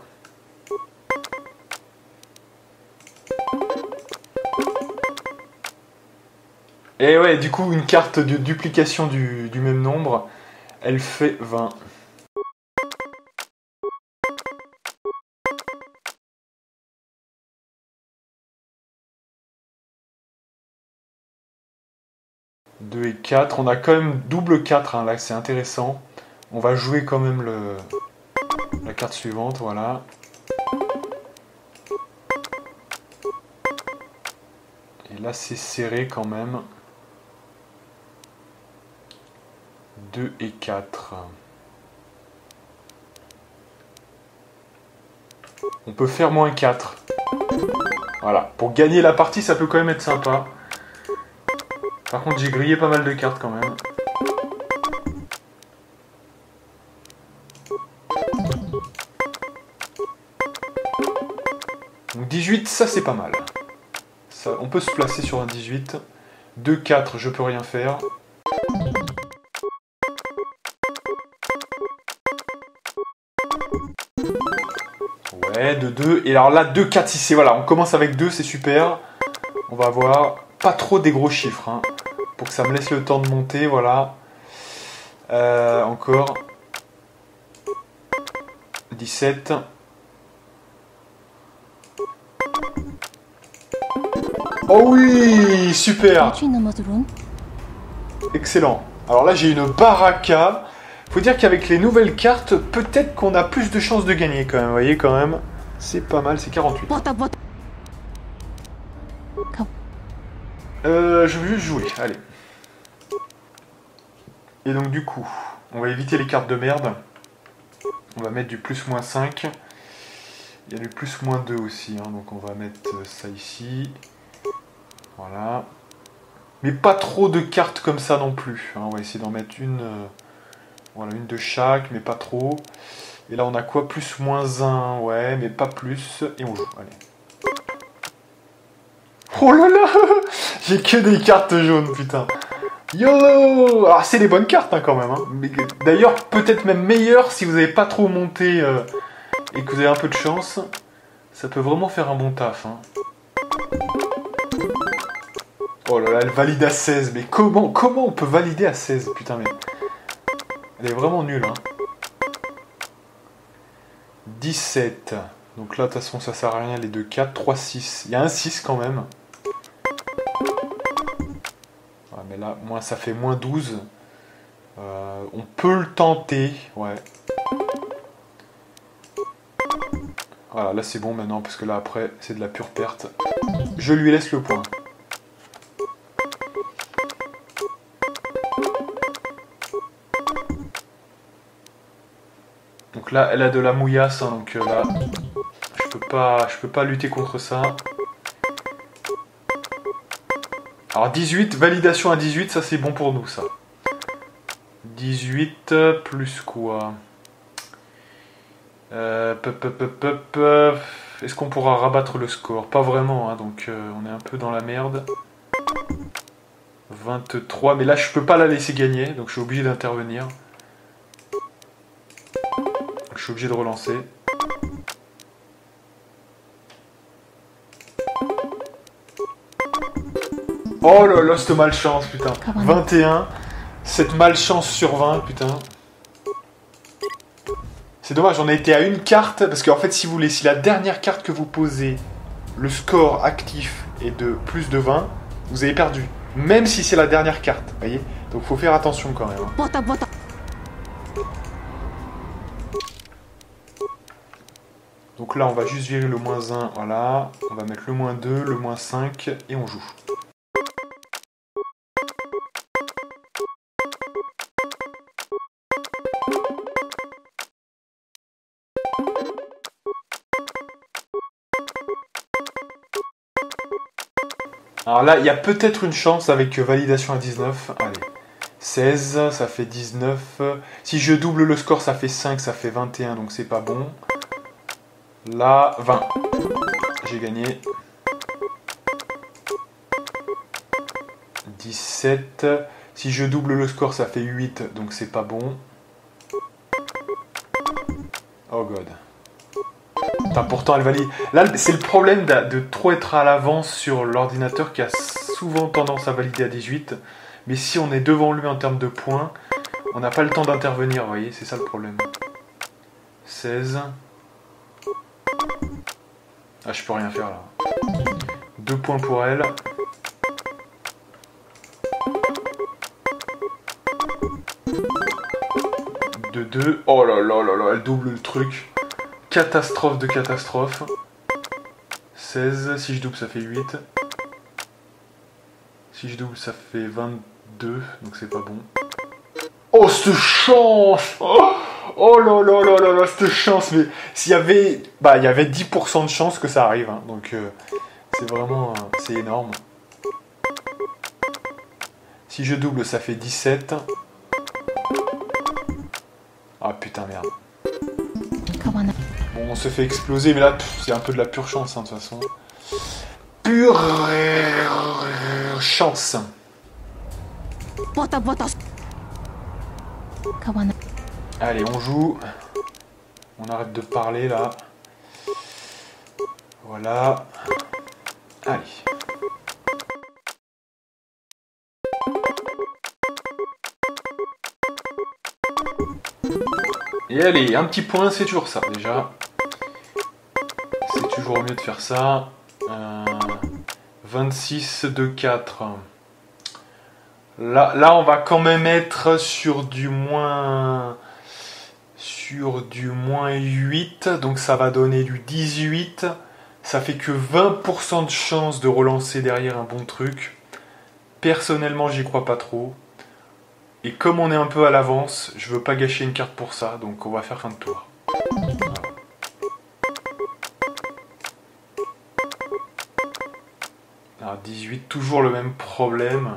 Et ouais, du coup, une carte de duplication du même nombre, elle fait 20. Deux et 4, on a quand même double 4, hein, là c'est intéressant. On va jouer quand même la carte suivante, voilà. Et là c'est serré quand même. 2 et 4. On peut faire moins 4. Voilà, pour gagner la partie ça peut quand même être sympa. Par contre j'ai grillé pas mal de cartes quand même. Donc 18, ça c'est pas mal. Ça, on peut se placer sur un 18. 2, 4, je peux rien faire. Ouais, de 2. Et alors là, 2, 4, 6, voilà, on commence avec 2, c'est super. On va avoir pas trop des gros chiffres, hein, pour que ça me laisse le temps de monter, voilà. Encore. 17. Oh oui, super. Excellent. Alors là, j'ai une baraka. Faut dire qu'avec les nouvelles cartes, peut-être qu'on a plus de chances de gagner quand même. Vous voyez, quand même, c'est pas mal, c'est 48. Je veux juste jouer, allez. Et donc du coup, on va éviter les cartes de merde. On va mettre du plus-5. Il y a du plus-2 aussi, hein, donc on va mettre ça ici. Voilà. Mais pas trop de cartes comme ça non plus. Hein. On va essayer d'en mettre une, voilà, une de chaque, mais pas trop. Et là on a quoi? Plus-1, ouais, mais pas plus. Et on joue, allez. Oh là là. J'ai que des cartes jaunes, putain. YOLO. Alors c'est des bonnes cartes hein, quand même. Hein. D'ailleurs, peut-être même meilleures si vous n'avez pas trop monté et que vous avez un peu de chance. Ça peut vraiment faire un bon taf. Hein. Oh là là, elle valide à 16. Mais comment on peut valider à 16? Putain, mais... Elle est vraiment nulle. Hein. 17. Donc là, de toute façon, ça sert à rien. Les deux 4, 3, 6. Il y a un 6 quand même. Ouais, mais là, moi, ça fait moins 12. On peut le tenter. Ouais. Voilà, là, c'est bon maintenant. Parce que là, après, c'est de la pure perte. Je lui laisse le point. Donc là, elle a de la mouillasse, hein, donc là, je peux pas lutter contre ça. Alors 18, validation à 18, ça c'est bon pour nous, ça. 18 plus quoi? Est-ce qu'on pourra rabattre le score? Pas vraiment, hein, donc on est un peu dans la merde. 23, mais là je peux pas la laisser gagner, donc je suis obligé d'intervenir. Je suis obligé de relancer. Oh là là, cette malchance, putain. 21. Cette malchance sur 20, putain. C'est dommage, on a été à une carte, parce qu'en fait, si vous voulez, si la dernière carte que vous posez, le score actif est de plus de 20, vous avez perdu. Même si c'est la dernière carte, vous voyez. Donc faut faire attention quand même. Donc là, on va juste virer le -1, voilà. On va mettre le -2, le -5, et on joue. Alors là, il y a peut-être une chance avec validation à 19. Allez. 16, ça fait 19. Si je double le score, ça fait 5, ça fait 21, donc c'est pas bon. Là, 20. J'ai gagné. 17. Si je double le score, ça fait 8, donc c'est pas bon. Oh god. Putain, pourtant elle valide. Là, c'est le problème de trop être à l'avance sur l'ordinateur qui a souvent tendance à valider à 18. Mais si on est devant lui en termes de points, on n'a pas le temps d'intervenir, vous voyez, c'est ça le problème. 16. Ah, je peux rien faire là. 2 points pour elle. De 2. Oh là là là là, elle double le truc. Catastrophe de catastrophe. 16. Si je double, ça fait 8. Si je double, ça fait 22. Donc c'est pas bon. Oh, cette chance! Oh là là là là là, cette chance! Mais s'il y avait... Bah, il y avait 10% de chance que ça arrive. Hein. Donc c'est vraiment... c'est énorme. Si je double, ça fait 17. Ah putain, merde. Bon, on se fait exploser, mais là, c'est un peu de la pure chance, hein, de toute façon. Pure chance. Allez, on joue. On arrête de parler, là. Voilà. Allez. Et allez, un petit point, c'est toujours ça, déjà. C'est toujours mieux de faire ça. 26 de 4. Là, on va quand même être sur du moins 8. Donc ça va donner du 18. Ça fait que 20% de chance de relancer derrière un bon truc. Personnellement, j'y crois pas trop. Et comme on est un peu à l'avance, je veux pas gâcher une carte pour ça, donc on va faire fin de tour. Voilà. Alors 18, toujours le même problème.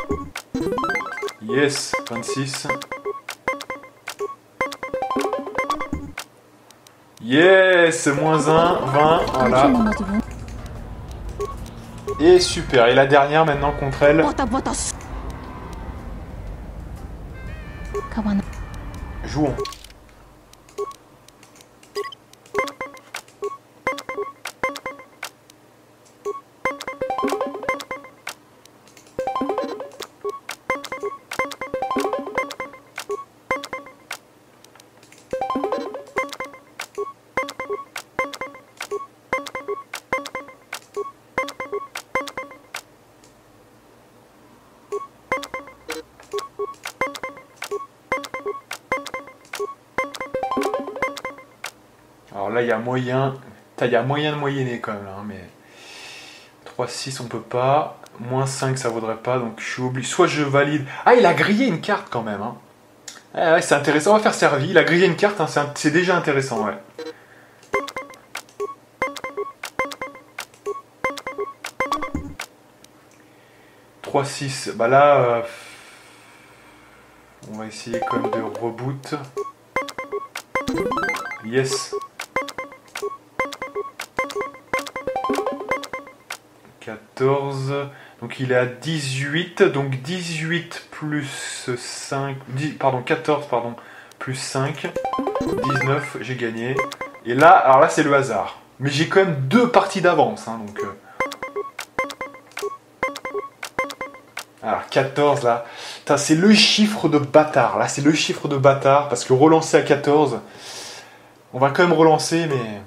Yes, 26. Yes, -1, 20, voilà. Et super, et la dernière maintenant contre elle. Jouons. Alors là, il y a moyen... Il y a moyen de moyenner quand même, là, hein, mais... 3-6, on peut pas. -5, ça vaudrait pas, donc je suis obligé... Soit je valide... Ah, il a grillé une carte quand même, hein. Ouais, c'est intéressant, on va faire servi. Il a grillé une carte, hein, c'est déjà intéressant, ouais. « 3-6, bah là... on va essayer quand même de reboot. Yes. 14, donc il est à 18, donc 18 plus 5, 14, plus 5, 19, j'ai gagné. Et là, alors là c'est le hasard. Mais j'ai quand même 2 parties d'avance, hein, donc... Alors 14 là, c'est le chiffre de bâtard. Là c'est le chiffre de bâtard parce que relancer à 14, on va quand même relancer mais...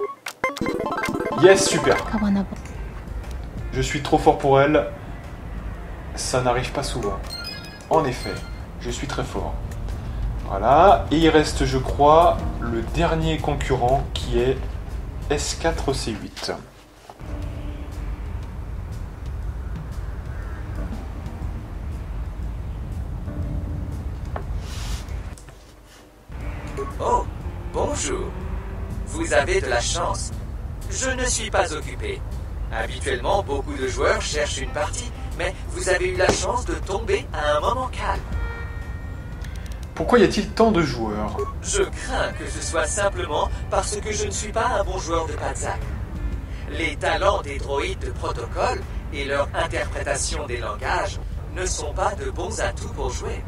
Yes, super. Je suis trop fort pour elle. Ça n'arrive pas souvent. En effet, je suis très fort. Voilà, et il reste je crois le dernier concurrent qui est S4C8. Oh, bonjour. Vous avez de la chance. Je ne suis pas occupé. Habituellement, beaucoup de joueurs cherchent une partie, mais vous avez eu la chance de tomber à un moment calme. Pourquoi y a-t-il tant de joueurs? Je crains que ce soit simplement parce que je ne suis pas un bon joueur de Patzak. Les talents des droïdes de protocole et leur interprétation des langages ne sont pas de bons atouts pour jouer.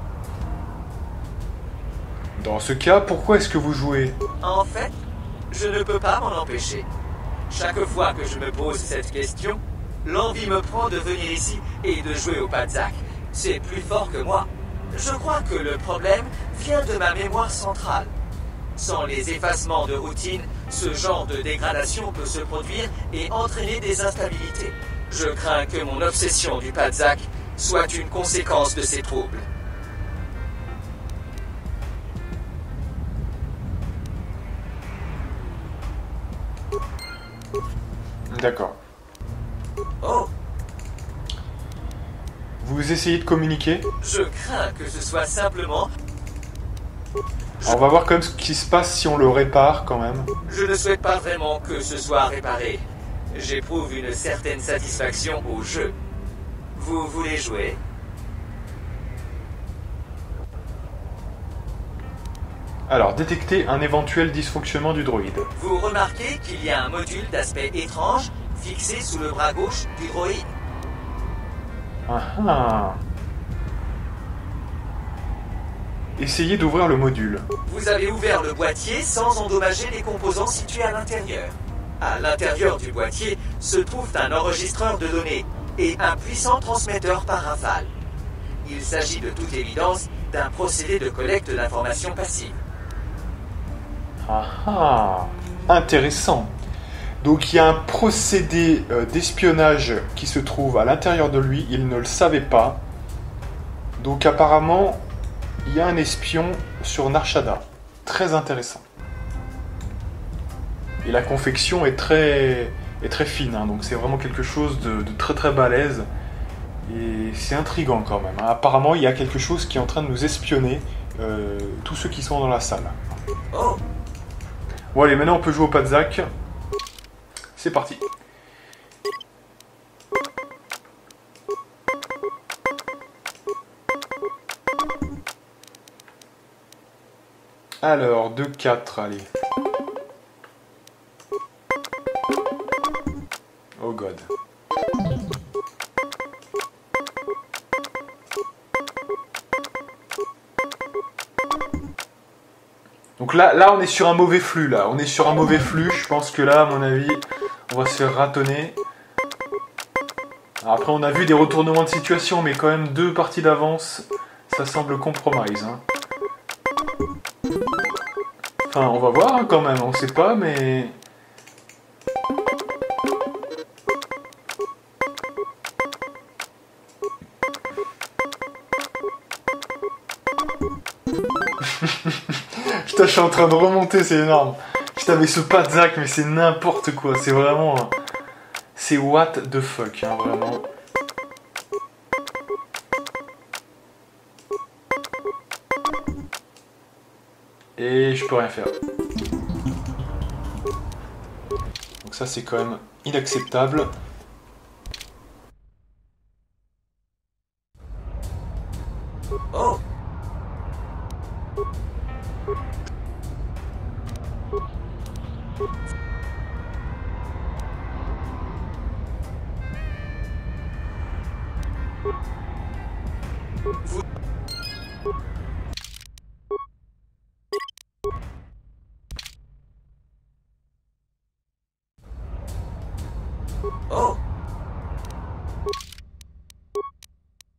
Dans ce cas, pourquoi est-ce que vous jouez? En fait, je ne peux pas m'en empêcher. Chaque fois que je me pose cette question, l'envie me prend de venir ici et de jouer au Patzak. C'est plus fort que moi. Je crois que le problème vient de ma mémoire centrale. Sans les effacements de routine, ce genre de dégradation peut se produire et entraîner des instabilités. Je crains que mon obsession du Patzak soit une conséquence de ces troubles. D'accord. Oh, Vous essayez de communiquer? je crains que ce soit simplement... Alors, on va voir quand même ce qui se passe si on le répare quand même. Je ne souhaite pas vraiment que ce soit réparé. J'éprouve une certaine satisfaction au jeu. Vous voulez jouer? Alors, détecter un éventuel dysfonctionnement du droïde. Vous remarquez qu'il y a un module d'aspect étrange fixé sous le bras gauche du droïde. Ah ah. Essayez d'ouvrir le module. Vous avez ouvert le boîtier sans endommager les composants situés à l'intérieur. À l'intérieur du boîtier se trouve un enregistreur de données et un puissant transmetteur par rafale. Il s'agit de toute évidence d'un procédé de collecte d'informations passives. Ah ah. Intéressant. Donc il y a un procédé d'espionnage qui se trouve à l'intérieur de lui, il ne le savait pas. Donc apparemment, il y a un espion sur Nar Shaddaa. Très intéressant. Et la confection est très fine, hein, donc c'est vraiment quelque chose de très très balèze. Et c'est intriguant quand même, hein. Apparemment, il y a quelque chose qui est en train de nous espionner, tous ceux qui sont dans la salle. Oh, Bon allez, maintenant on peut jouer au Patzak. C'est parti. Alors, 2-4, allez. Oh god. Donc là, on est sur un mauvais flux, là. On est sur un mauvais flux. Je pense que là, à mon avis, on va se faire ratonner. Alors après, on a vu des retournements de situation, mais quand même 2 parties d'avance, ça semble compromise, hein. Enfin, on va voir hein, quand même, on sait pas, mais... Putain, je suis en train de remonter, c'est énorme. Putain, mais ce Patzak, mais c'est n'importe quoi, c'est vraiment... C'est what the fuck, hein, vraiment. Et je peux rien faire. Donc ça, c'est quand même inacceptable. oh, oh.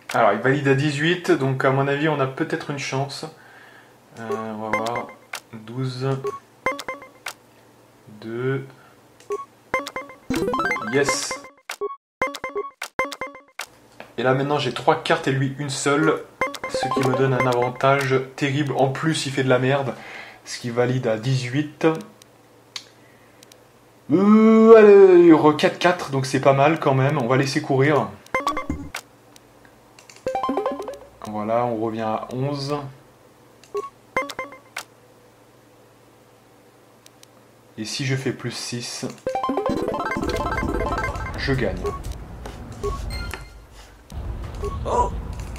Alors, il valide à 18, donc à mon avis, on a peut-être une chance. On va voir. 12. 2. Yes. Et là, maintenant, j'ai 3 cartes et lui, une seule. Ce qui me donne un avantage terrible. En plus, il fait de la merde. Ce qui valide à 18. Allez, 4-4, donc c'est pas mal quand même. On va laisser courir. Voilà, on revient à 11. Et si je fais plus 6, je gagne. Oh!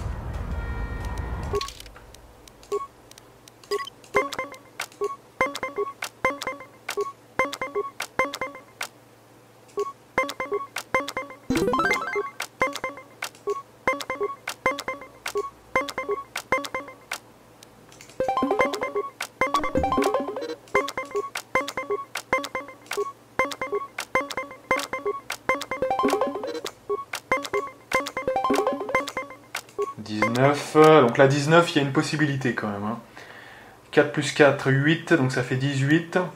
Donc la 19, il y a une possibilité quand même. Hein. 4 plus 4, 8, donc ça fait 18. Donc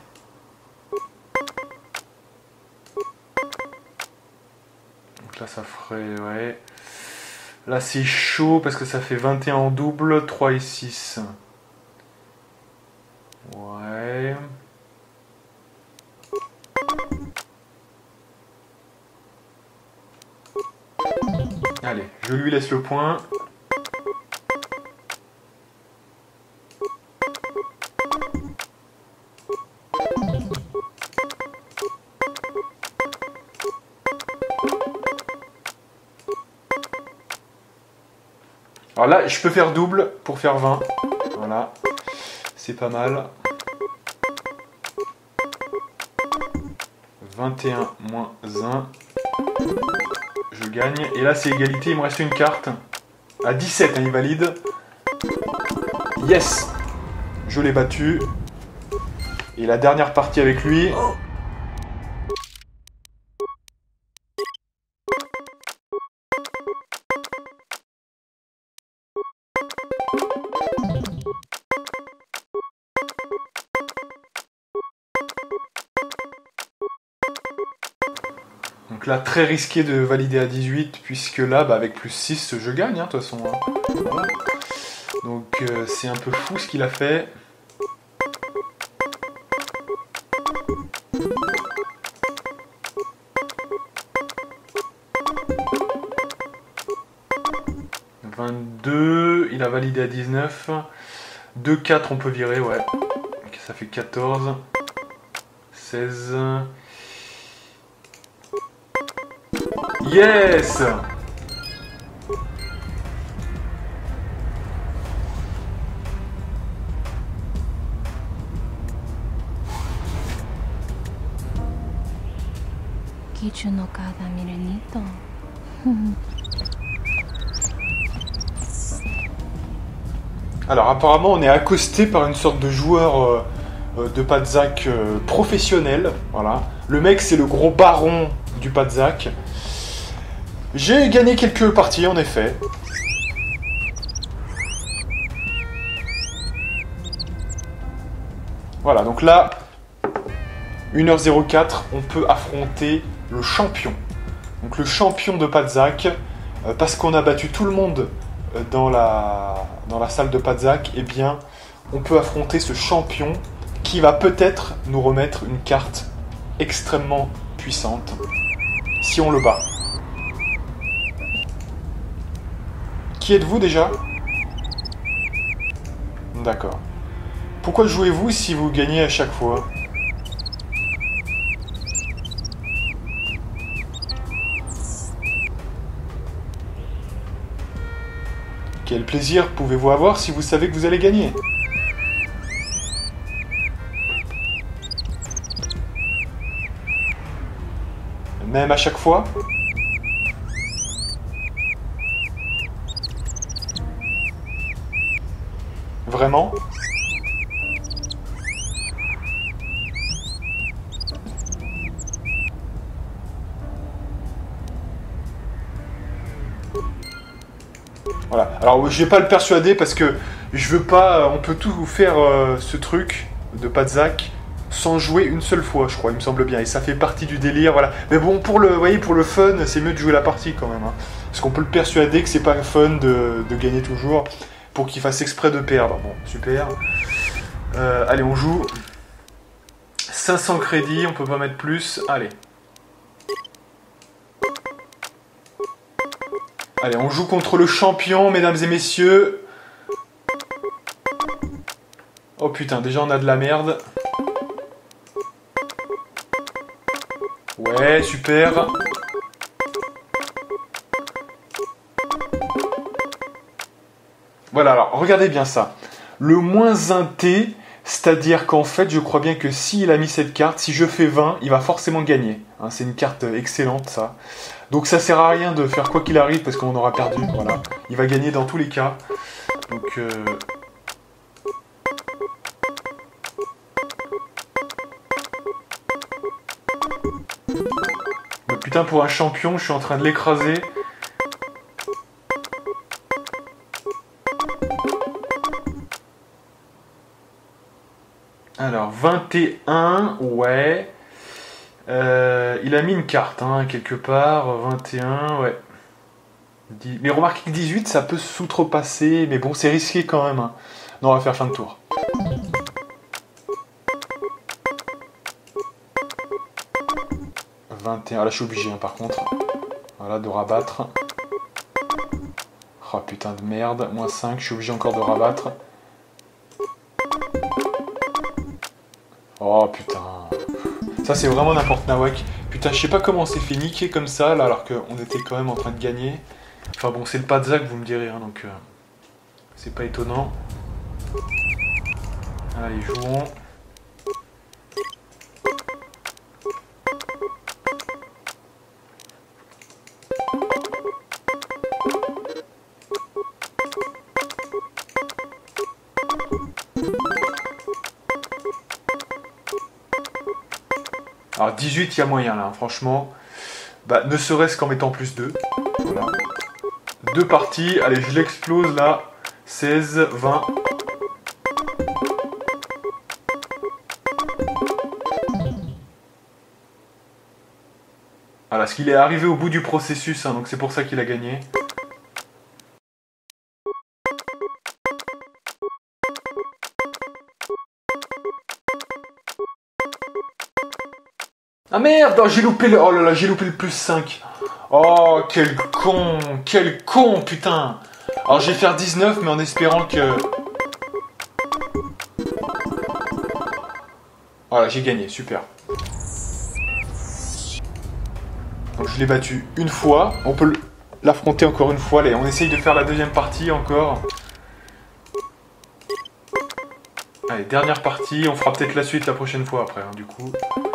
là, ça ferait... Ouais. Là, c'est chaud parce que ça fait 21 en double, 3 et 6. Ouais... Allez, je lui laisse le point. Alors là, je peux faire double pour faire 20. Voilà, c'est pas mal. 21 moins 1. Je gagne. Et là, c'est égalité. Il me reste une carte. À 17, hein, il valide. Yes! Je l'ai battu. Et la dernière partie avec lui. Donc là, très risqué de valider à 18, puisque là, bah, avec plus 6, je gagne, hein, de toute façon. Hein. Voilà. Donc c'est un peu fou ce qu'il a fait. « 22, il a validé à 19. 2, 4, on peut virer, ouais. Donc, ça fait 14. 16... Yes! Kichu no kada mirenito. Alors apparemment on est accosté par une sorte de joueur de Padzak professionnel. Voilà. Le mec c'est le gros baron du Padzak. J'ai gagné quelques parties en effet. Voilà, donc là, 1h04, on peut affronter le champion. Donc le champion de Padzak, parce qu'on a battu tout le monde dans la salle de Padzak, eh bien, on peut affronter ce champion qui va peut-être nous remettre une carte extrêmement puissante, si on le bat. Qui êtes-vous déjà? D'accord. Pourquoi jouez-vous si vous gagnez à chaque fois? Quel plaisir pouvez-vous avoir si vous savez que vous allez gagner? Même à chaque fois? Vraiment? Voilà. Alors je vais pas le persuader parce que je veux pas... on peut tout faire ce truc de Padzak sans jouer une seule fois, je crois, il me semble bien. Et ça fait partie du délire, voilà. Mais bon, pour le, vous voyez, pour le fun, c'est mieux de jouer la partie quand même. Hein. Parce qu'on peut le persuader que c'est pas fun de gagner toujours pour qu'il fasse exprès de perdre. Bon, super. Allez, on joue. 500 crédits, on peut pas mettre plus. Allez. Allez, on joue contre le champion, mesdames et messieurs. Oh putain, déjà on a de la merde. Ouais, super. Voilà, alors, regardez bien ça. Le moins 1 T, c'est-à-dire qu'en fait, je crois bien que s'il a mis cette carte, si je fais 20, il va forcément gagner. Hein, c'est une carte excellente, ça. Donc ça sert à rien de faire quoi qu'il arrive, parce qu'on aura perdu, voilà. Il va gagner dans tous les cas. Donc... Mais putain, pour un champion, je suis en train de l'écraser. Alors, 21, ouais. Il a mis une carte, hein, quelque part. 21, ouais. Mais remarquez que 18, ça peut s'outrepasser. Mais bon, c'est risqué quand même. Hein. Non, on va faire fin de tour. Ah, là, je suis obligé, hein, par contre. Voilà, de rabattre. Oh putain de merde. Moins 5, je suis obligé encore de rabattre. Oh putain. Ça, c'est vraiment n'importe nawak. Putain, je sais pas comment on s'est fait niquer comme ça, là, alors qu'on était quand même en train de gagner. Enfin bon, c'est le Padzak, vous me direz, hein, donc... c'est pas étonnant. Allez, jouons. Alors 18, il y a moyen là, hein, franchement. Bah, ne serait-ce qu'en mettant plus 2. Voilà. 2 parties, allez, je l'explose là. 16, 20. Voilà, parce qu'il est arrivé au bout du processus, hein, donc c'est pour ça qu'il a gagné. Ah merde, oh, j'ai loupé le... Oh là là, j'ai loupé le plus 5. Oh, quel con, putain. Alors je vais faire 19, mais en espérant que... Voilà, j'ai gagné, super. Donc je l'ai battu une fois, on peut l'affronter encore une fois. Allez, on essaye de faire la deuxième partie encore. Allez, dernière partie, on fera peut-être la suite la prochaine fois après, hein, du coup.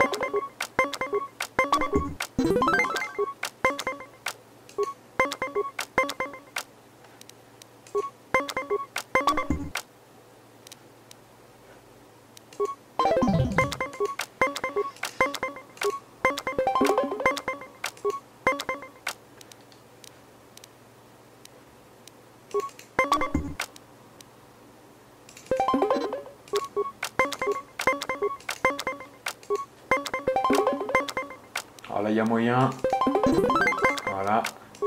Alors là, il y a moyen. Voilà.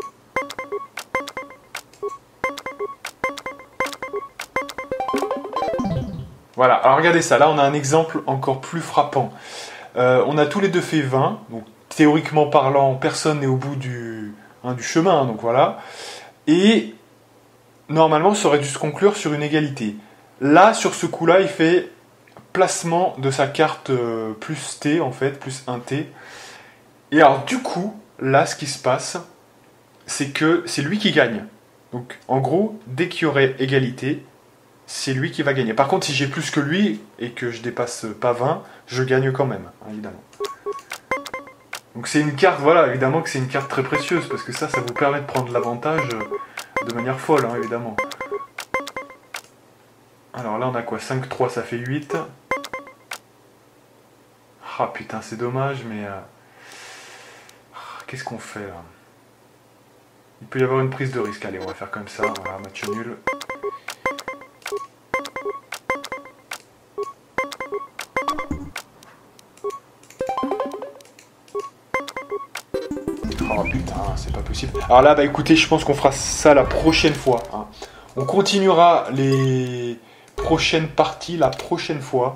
Voilà, alors regardez ça, là on a un exemple encore plus frappant. On a tous les deux fait 20, donc théoriquement parlant, personne n'est au bout du chemin, donc voilà. Et normalement, ça aurait dû se conclure sur une égalité. Là, sur ce coup-là, il fait placement de sa carte plus T, en fait, plus 1T. Et alors, du coup, là, ce qui se passe, c'est que c'est lui qui gagne. Donc, en gros, dès qu'il y aurait égalité, c'est lui qui va gagner. Par contre, si j'ai plus que lui, et que je dépasse pas 20, je gagne quand même, évidemment. Donc c'est une carte, voilà, évidemment que c'est une carte très précieuse, parce que ça vous permet de prendre l'avantage de manière folle, hein, évidemment. Alors là, on a quoi? 5-3, ça fait 8. Ah putain, c'est dommage, mais... Qu'est-ce qu'on fait, là? Il peut y avoir une prise de risque. Allez, on va faire comme ça. Voilà, match nul. Oh putain, c'est pas possible. Alors là, bah écoutez, je pense qu'on fera ça la prochaine fois. Hein. On continuera les prochaines parties la prochaine fois.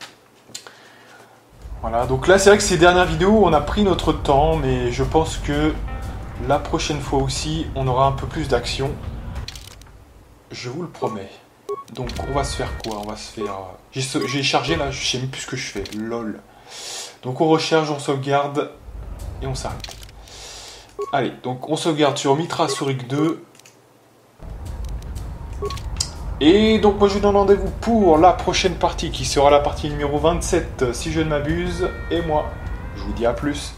Voilà, donc là c'est vrai que ces dernières vidéos on a pris notre temps, mais je pense que la prochaine fois aussi on aura un peu plus d'action. Je vous le promets. Donc on va se faire quoi? On va se faire... J'ai chargé là, je sais même plus ce que je fais, lol. Donc on recharge, on sauvegarde et on s'arrête. Allez, donc on sauvegarde sur Mitra Surik 2. Et donc moi je vous donne rendez-vous pour la prochaine partie qui sera la partie numéro 27 si je ne m'abuse. Et moi, je vous dis à plus.